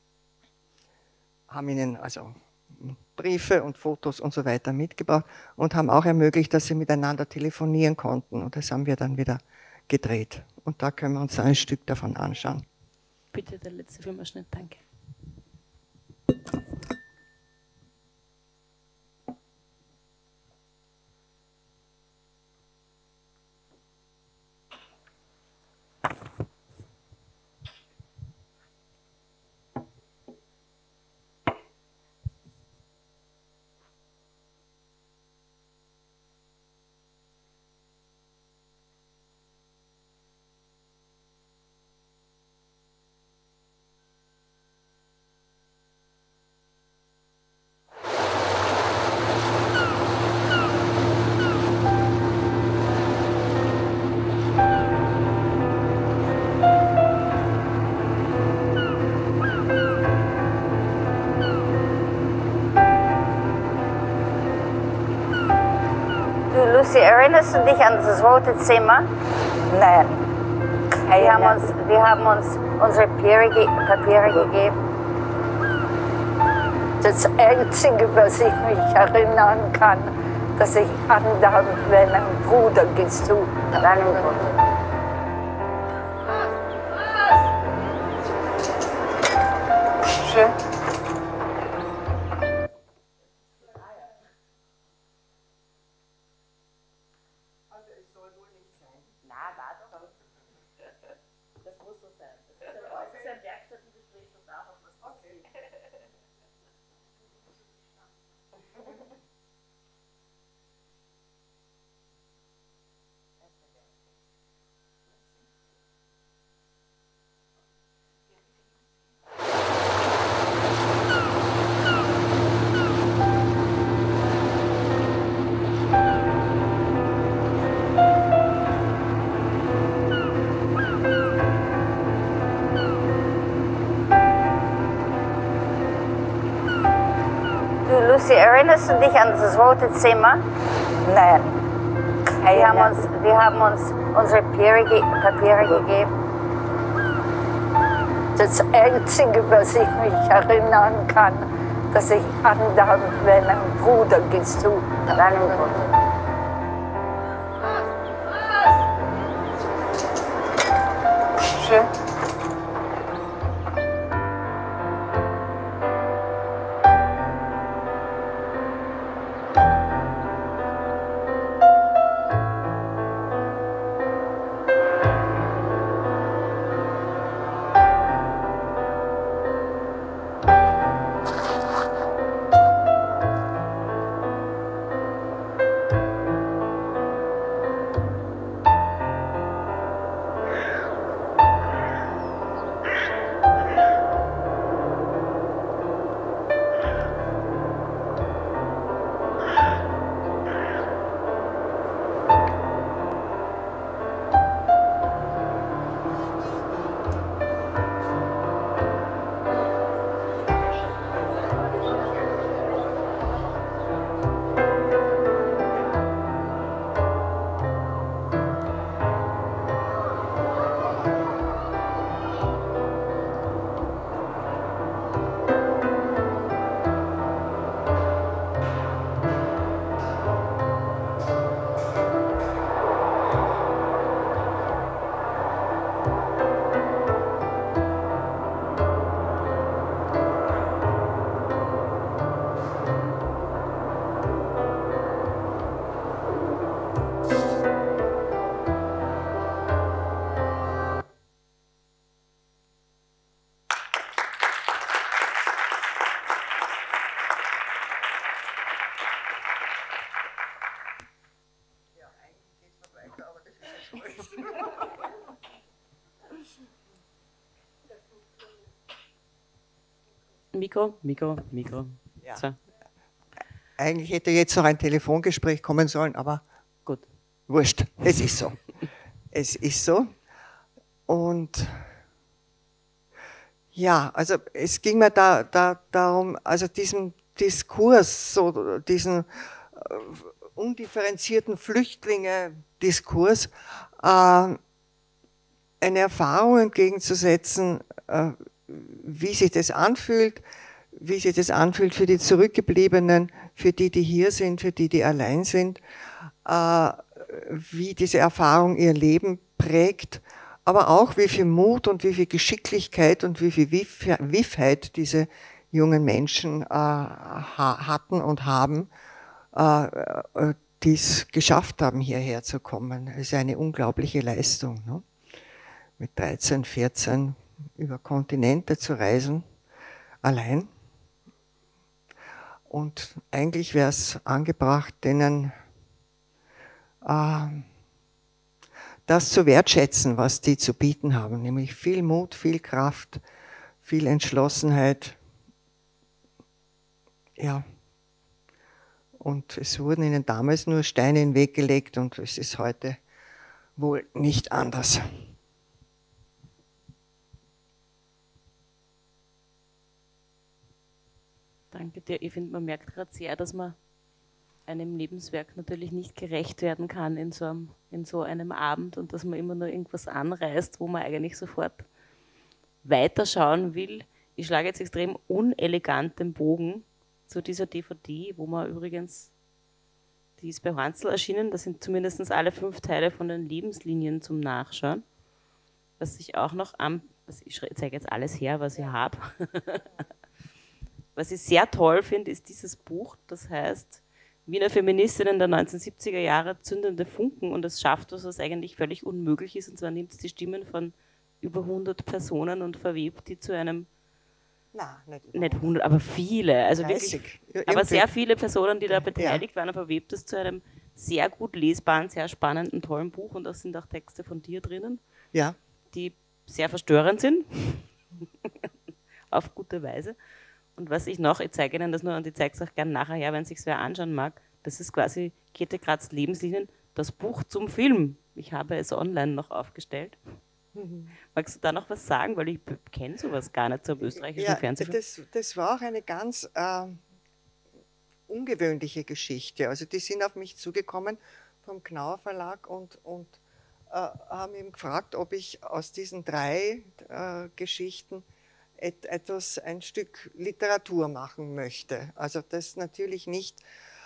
haben ihnen also Briefe und Fotos und so weiter mitgebracht und haben auch ermöglicht, dass sie miteinander telefonieren konnten. Und das haben wir dann wieder gedreht. Und da können wir uns ein Stück davon anschauen. Bitte der letzte Filmausschnitt, danke. Lucy, erinnerst du dich an das Rote Zimmer? Nein. Die haben uns, die haben uns unsere Papiere, Papiere gegeben. Das Einzige, was ich mich erinnern kann, dass ich andauernd meinen Bruder gesucht habe. Schön. Lucy, erinnerst du dich an das Rote Zimmer? Nein. Die haben uns, die haben uns unsere Papiere, Papiere gegeben. Das Einzige, was ich mich erinnern kann, dass ich andauernd meinen Bruder gesucht habe. Schön. Mikro, Mikro, Mikro. Ja. So. Eigentlich hätte jetzt noch ein Telefongespräch kommen sollen, aber gut. Wurscht, es ist so. Es ist so. Und ja, also es ging mir da, da darum, also diesen Diskurs, so diesen äh, undifferenzierten Flüchtlinge-Diskurs, äh, eine Erfahrung entgegenzusetzen, äh, wie sich das anfühlt, wie sich das anfühlt für die Zurückgebliebenen, für die, die hier sind, für die, die allein sind, äh, wie diese Erfahrung ihr Leben prägt, aber auch wie viel Mut und wie viel Geschicklichkeit und wie viel Wiffheit diese jungen Menschen äh, hatten und haben, äh, die es geschafft haben, hierher zu kommen. Es ist eine unglaubliche Leistung, ne? Mit dreizehn, vierzehn über Kontinente zu reisen, allein. Und eigentlich wäre es angebracht, denen äh, das zu wertschätzen, was die zu bieten haben, nämlich viel Mut, viel Kraft, viel Entschlossenheit. Ja. Und es wurden ihnen damals nur Steine in den Weg gelegt und es ist heute wohl nicht anders. Danke dir. Ich finde, man merkt gerade sehr, dass man einem Lebenswerk natürlich nicht gerecht werden kann in so, einem, in so einem Abend und dass man immer nur irgendwas anreißt, wo man eigentlich sofort weiterschauen will. Ich schlage jetzt extrem unelegant den Bogen zu dieser D V D, wo man übrigens, die ist bei Hansl erschienen, da sind zumindest alle fünf Teile von den Lebenslinien zum Nachschauen. Was ich auch noch am, ich zeige jetzt alles her, was ich habe. Was ich sehr toll finde, ist dieses Buch, das heißt Wiener Feministinnen der neunzehnhundertsiebziger Jahre, zündende Funken, und es schafft was, was eigentlich völlig unmöglich ist, und zwar nimmt es die Stimmen von über hundert Personen und verwebt die zu einem, na, nicht, nicht hundert, aber viele, also wirklich, ja, aber sehr viele Personen, die da beteiligt ja. waren, und verwebt es zu einem sehr gut lesbaren, sehr spannenden, tollen Buch, und da sind auch Texte von dir drinnen, ja. die sehr verstörend sind, auf gute Weise. Und was ich noch, ich zeige Ihnen das nur und ich zeige es auch gerne nachher her, wenn es sich wer anschauen mag, das ist quasi Käthe Kratz Lebenslinien, das Buch zum Film. Ich habe es online noch aufgestellt. Mhm. Magst du da noch was sagen? Weil ich kenne sowas gar nicht zum österreichischen ja, Fernsehen. Das, das war auch eine ganz äh, ungewöhnliche Geschichte. Also die sind auf mich zugekommen vom Knauer Verlag und, und äh, haben eben gefragt, ob ich aus diesen drei äh, Geschichten et, etwas, ein Stück Literatur machen möchte. Also das natürlich nicht,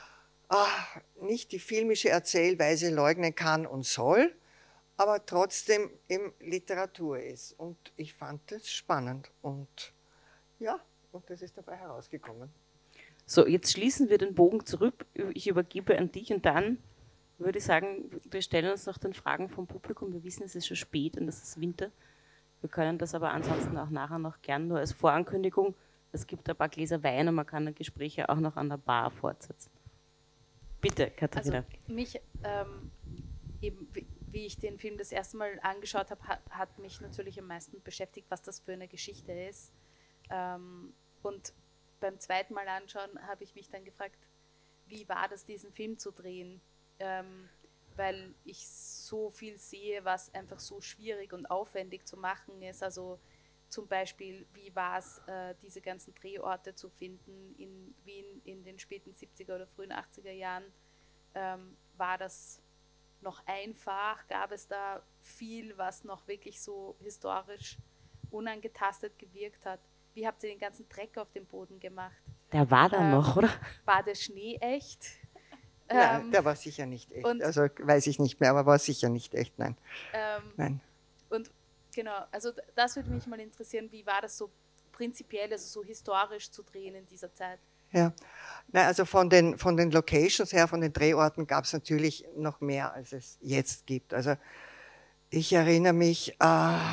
äh, nicht die filmische Erzählweise leugnen kann und soll, aber trotzdem eben Literatur ist. Und ich fand das spannend und ja, und das ist dabei herausgekommen. So, jetzt schließen wir den Bogen zurück. Ich übergebe an dich und dann würde ich sagen, wir stellen uns noch den Fragen vom Publikum. Wir wissen, es ist schon spät und es ist Winter. Wir können das aber ansonsten auch nachher noch gern nur als Vorankündigung. Es gibt ein paar Gläser Wein und man kann die Gespräche auch noch an der Bar fortsetzen. Bitte, Katharina. Also mich, ähm, eben, wie, wie ich den Film das erste Mal angeschaut habe, hat, hat mich natürlich am meisten beschäftigt, was das für eine Geschichte ist. Ähm, und beim zweiten Mal anschauen habe ich mich dann gefragt, wie war das, diesen Film zu drehen? Ähm, weil ich so viel sehe, was einfach so schwierig und aufwendig zu machen ist. Also zum Beispiel, wie war es, äh, diese ganzen Drehorte zu finden in Wien in den späten siebziger oder frühen achtziger Jahren? Ähm, war das noch einfach? Gab es da viel, was noch wirklich so historisch unangetastet gewirkt hat? Wie habt ihr den ganzen Dreck auf dem Boden gemacht? Der war da ähm, noch, oder? War der Schnee echt? Nein, ähm, der war sicher nicht echt. Also weiß ich nicht mehr, aber war sicher nicht echt, nein. Ähm, nein. Und genau, also das würde mich mal interessieren, wie war das so prinzipiell, also so historisch zu drehen in dieser Zeit? Ja, nein, also von den, von den Locations her, von den Drehorten gab es natürlich noch mehr, als es jetzt gibt. Also ich erinnere mich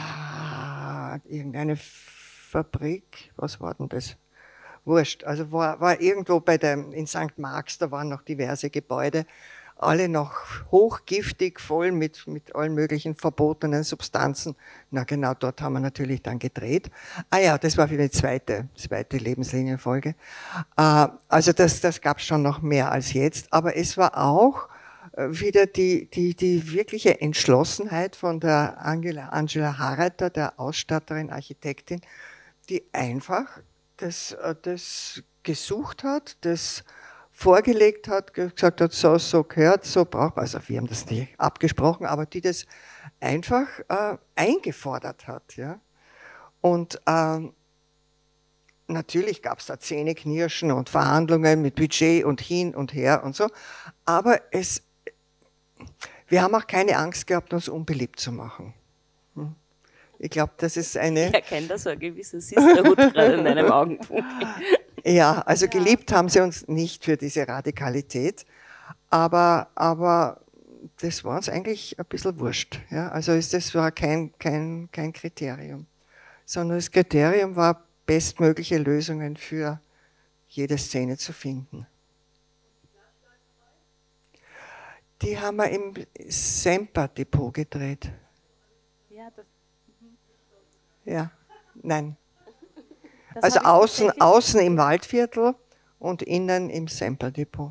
an äh, irgendeine Fabrik, was war denn das? Wurscht, also war, war irgendwo bei dem, in Sankt Marx, da waren noch diverse Gebäude, alle noch hochgiftig, voll mit, mit allen möglichen verbotenen Substanzen. Na genau, dort haben wir natürlich dann gedreht. Ah ja, das war für die zweite, zweite Lebenslinienfolge. Äh, also das, das gab es schon noch mehr als jetzt, aber es war auch wieder die, die, die wirkliche Entschlossenheit von der Angela, Angela Harreiter, der Ausstatterin, Architektin, die einfach das, das gesucht hat, das vorgelegt hat, gesagt hat, so, so gehört, so braucht man, also wir haben das nicht abgesprochen, aber die das einfach äh, eingefordert hat. Ja? Und ähm, natürlich gab es da Zähneknirschen und Verhandlungen mit Budget und hin und her und so, aber es wir haben auch keine Angst gehabt, uns unbeliebt zu machen. Ich glaube, das ist eine... Ich erkenne da so ein gewisses Sisterhood gerade in deinem Augenpunkt. Ja, also geliebt haben sie uns nicht für diese Radikalität, aber, aber das war uns eigentlich ein bisschen wurscht. Ja? Also ist, das war kein, kein, kein Kriterium, sondern das Kriterium war, bestmögliche Lösungen für jede Szene zu finden. Die haben wir im Semper-Depot gedreht. Ja, das, ja, nein. Das also habe ich außen, tatsächlich- außen im Waldviertel und innen im Semper-Depot.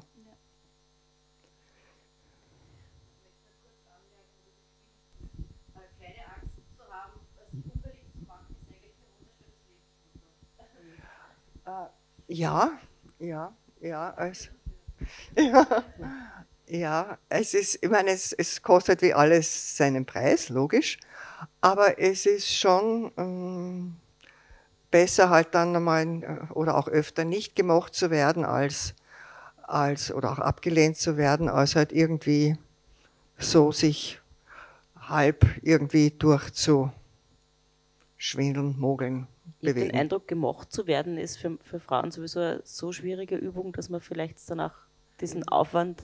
Ja, ja, ja, also, ja, ja, es ist, ich meine, es, es kostet wie alles seinen Preis, logisch, aber es ist schon ähm, besser halt dann einmal oder auch öfter nicht gemocht zu werden als, als oder auch abgelehnt zu werden, als halt irgendwie so sich halb irgendwie durchzuschwindeln, mogeln. Ich habe den bewegen. Eindruck, gemocht zu werden, ist für, für Frauen sowieso eine so schwierige Übung, dass man vielleicht danach diesen Aufwand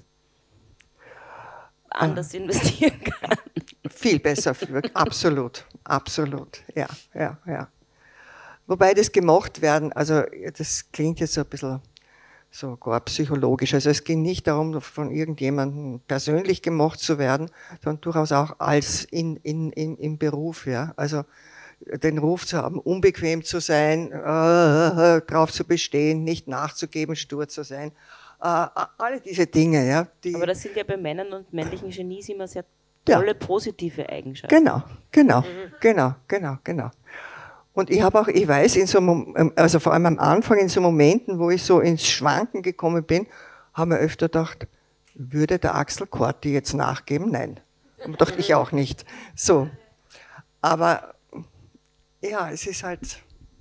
anders investieren kann. Viel besser, für, absolut, absolut, ja, ja, ja. Wobei das gemocht werden, also das klingt jetzt so ein bisschen so gar psychologisch, also es ging nicht darum, von irgendjemandem persönlich gemocht zu werden, sondern durchaus auch als in, in, in, im Beruf, ja, also den Ruf zu haben, unbequem zu sein, äh, drauf zu bestehen, nicht nachzugeben, stur zu sein, äh, alle diese Dinge, ja. Die, Aber das sind ja bei Männern und männlichen Genies immer sehr Ja. tolle, positive Eigenschaften. Genau, genau, genau, genau, genau. Und ich habe auch, ich weiß, in so, Mom- also vor allem am Anfang in so Momenten, wo ich so ins Schwanken gekommen bin, haben wir öfter gedacht, würde der Axel Corti jetzt nachgeben? Nein, dachte ich auch nicht. So, aber ja, es ist halt,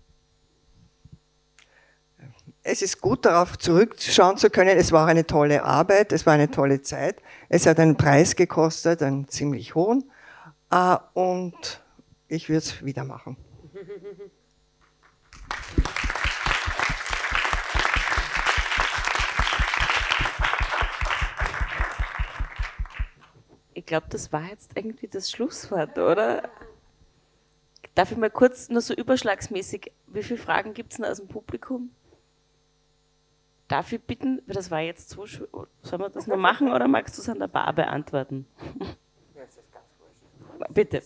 es ist gut, darauf zurückschauen zu können. Es war eine tolle Arbeit, es war eine tolle Zeit. Es hat einen Preis gekostet, einen ziemlich hohen. Äh, und ich würde es wieder machen. Ich glaube, das war jetzt irgendwie das Schlusswort, oder? Darf ich mal kurz nur so überschlagsmäßig, wie viele Fragen gibt es denn aus dem Publikum? Darf ich bitten, weil das war jetzt so schön, sollen wir das noch machen oder magst du es an der Bar beantworten? Bitte.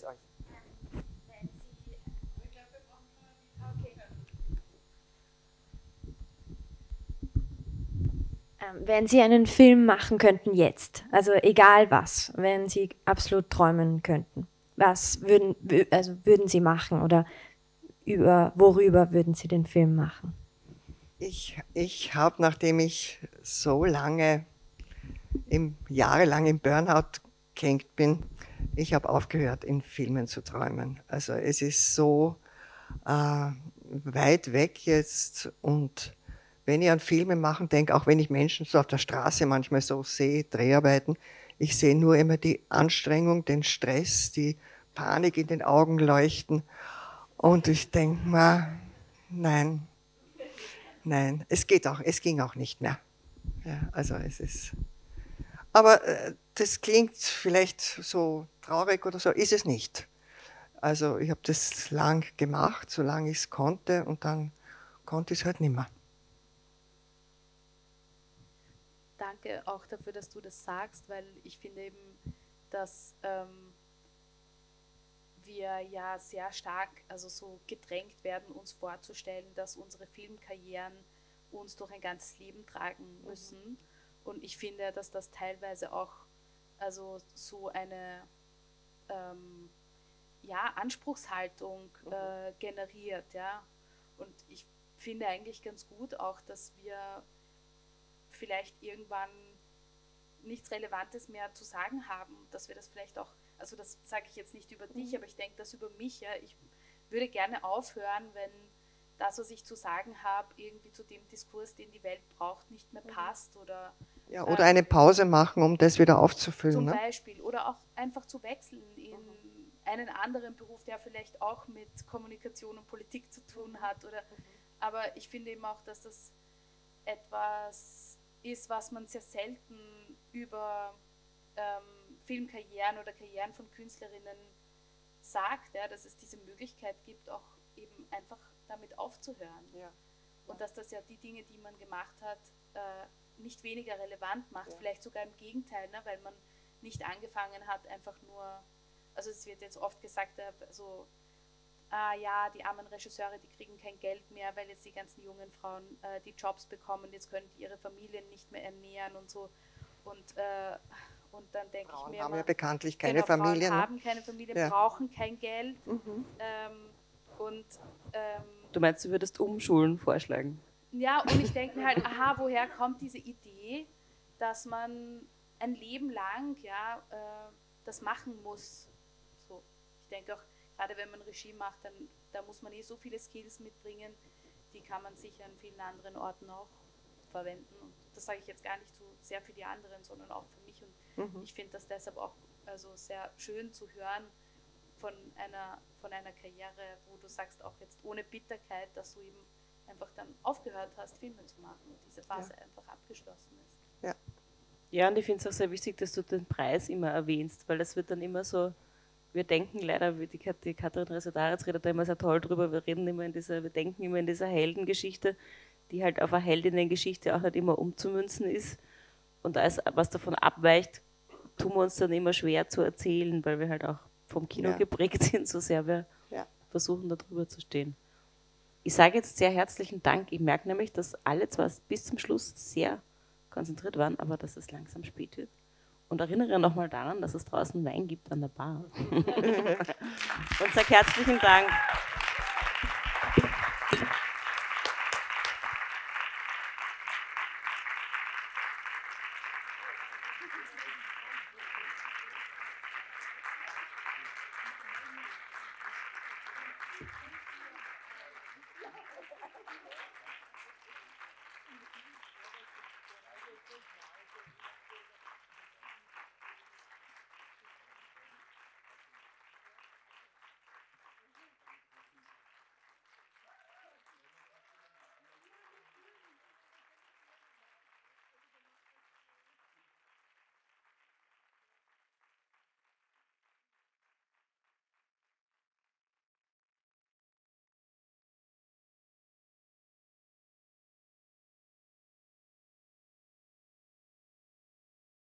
Ähm, Wenn Sie einen Film machen könnten jetzt, also egal was, wenn Sie absolut träumen könnten, was würden, wü- also würden Sie machen oder über, worüber würden Sie den Film machen? Ich, ich habe, nachdem ich so lange, im, jahrelang im Burnout gehängt bin, ich habe aufgehört, in Filmen zu träumen. Also es ist so äh, weit weg jetzt und wenn ich an Filme machen denke, auch wenn ich Menschen so auf der Straße manchmal so sehe, Dreharbeiten, ich sehe nur immer die Anstrengung, den Stress, die Panik in den Augen leuchten und ich denke mal, nein, nein, es geht auch, es ging auch nicht mehr. Ja, also es ist, aber äh, das klingt vielleicht so traurig oder so, ist es nicht. Also ich habe das lang gemacht, solange ich es konnte und dann konnte ich es halt nicht mehr. danke auch dafür, dass du das sagst, weil ich finde eben, dass ähm, wir ja sehr stark, also so gedrängt werden, uns vorzustellen, dass unsere Filmkarrieren uns durch ein ganzes Leben tragen müssen. Mhm. Und ich finde, dass das teilweise auch also so eine ähm, ja, Anspruchshaltung äh, generiert. Ja? Und ich finde eigentlich ganz gut auch, dass wir vielleicht irgendwann nichts Relevantes mehr zu sagen haben, dass wir das vielleicht auch, also das sage ich jetzt nicht über dich, aber ich denke das über mich, ja, ich würde gerne aufhören, wenn das, was ich zu sagen habe, irgendwie zu dem Diskurs, den die Welt braucht, nicht mehr passt oder ja, oder äh, eine Pause machen, um das wieder aufzufüllen. Zum ne? Beispiel, oder auch einfach zu wechseln in mhm. einen anderen Beruf, der vielleicht auch mit Kommunikation und Politik zu tun hat, oder mhm. aber ich finde eben auch, dass das etwas ist, was man sehr selten über ähm, Filmkarrieren oder Karrieren von Künstlerinnen sagt, ja, dass es diese Möglichkeit gibt, auch eben einfach damit aufzuhören. Ja. Und dass das ja die Dinge, die man gemacht hat, äh, nicht weniger relevant macht, ja. vielleicht sogar im Gegenteil, ne, weil man nicht angefangen hat, einfach nur, also es wird jetzt oft gesagt, so, ah ja, die armen Regisseure, die kriegen kein Geld mehr, weil jetzt die ganzen jungen Frauen äh, die Jobs bekommen, jetzt können die ihre Familien nicht mehr ernähren und so. Und, äh, und dann denke ich mir haben immer, ja bekanntlich keine genau, Familien. Frauen haben keine Familie, ja. brauchen kein Geld. Mhm. Ähm, und, ähm, du meinst, du würdest Umschulen vorschlagen? Ja, und ich denke mir halt, aha, woher kommt diese Idee, dass man ein Leben lang ja, äh, das machen muss. So, ich denke auch, gerade wenn man Regie macht, dann da muss man eh so viele Skills mitbringen, die kann man sicher an vielen anderen Orten auch verwenden. Und das sage ich jetzt gar nicht so sehr für die anderen, sondern auch für mich. Und mhm. ich finde das deshalb auch also sehr schön zu hören von einer, von einer Karriere, wo du sagst, auch jetzt ohne Bitterkeit, dass du eben einfach dann aufgehört hast, Filme zu machen und diese Phase ja. einfach abgeschlossen ist. Ja, ja, und ich finde es auch sehr wichtig, dass du den Preis immer erwähnst, weil das wird dann immer so, wir denken leider, wie die, die Katrin Resedaritz redet da immer sehr toll drüber, wir reden immer in dieser, wir denken immer in dieser Heldengeschichte, die halt auf eine Heldinnengeschichte auch nicht immer umzumünzen ist. Und als was davon abweicht, tun wir uns dann immer schwer zu erzählen, weil wir halt auch vom Kino ja. geprägt sind, so sehr wir ja. versuchen, da drüber zu stehen. Ich sage jetzt sehr herzlichen Dank. Ich merke nämlich, dass alle zwar bis zum Schluss sehr konzentriert waren, aber dass es langsam spät wird. Und erinnere nochmal daran, dass es draußen Wein gibt an der Bar. Und sage herzlichen Dank.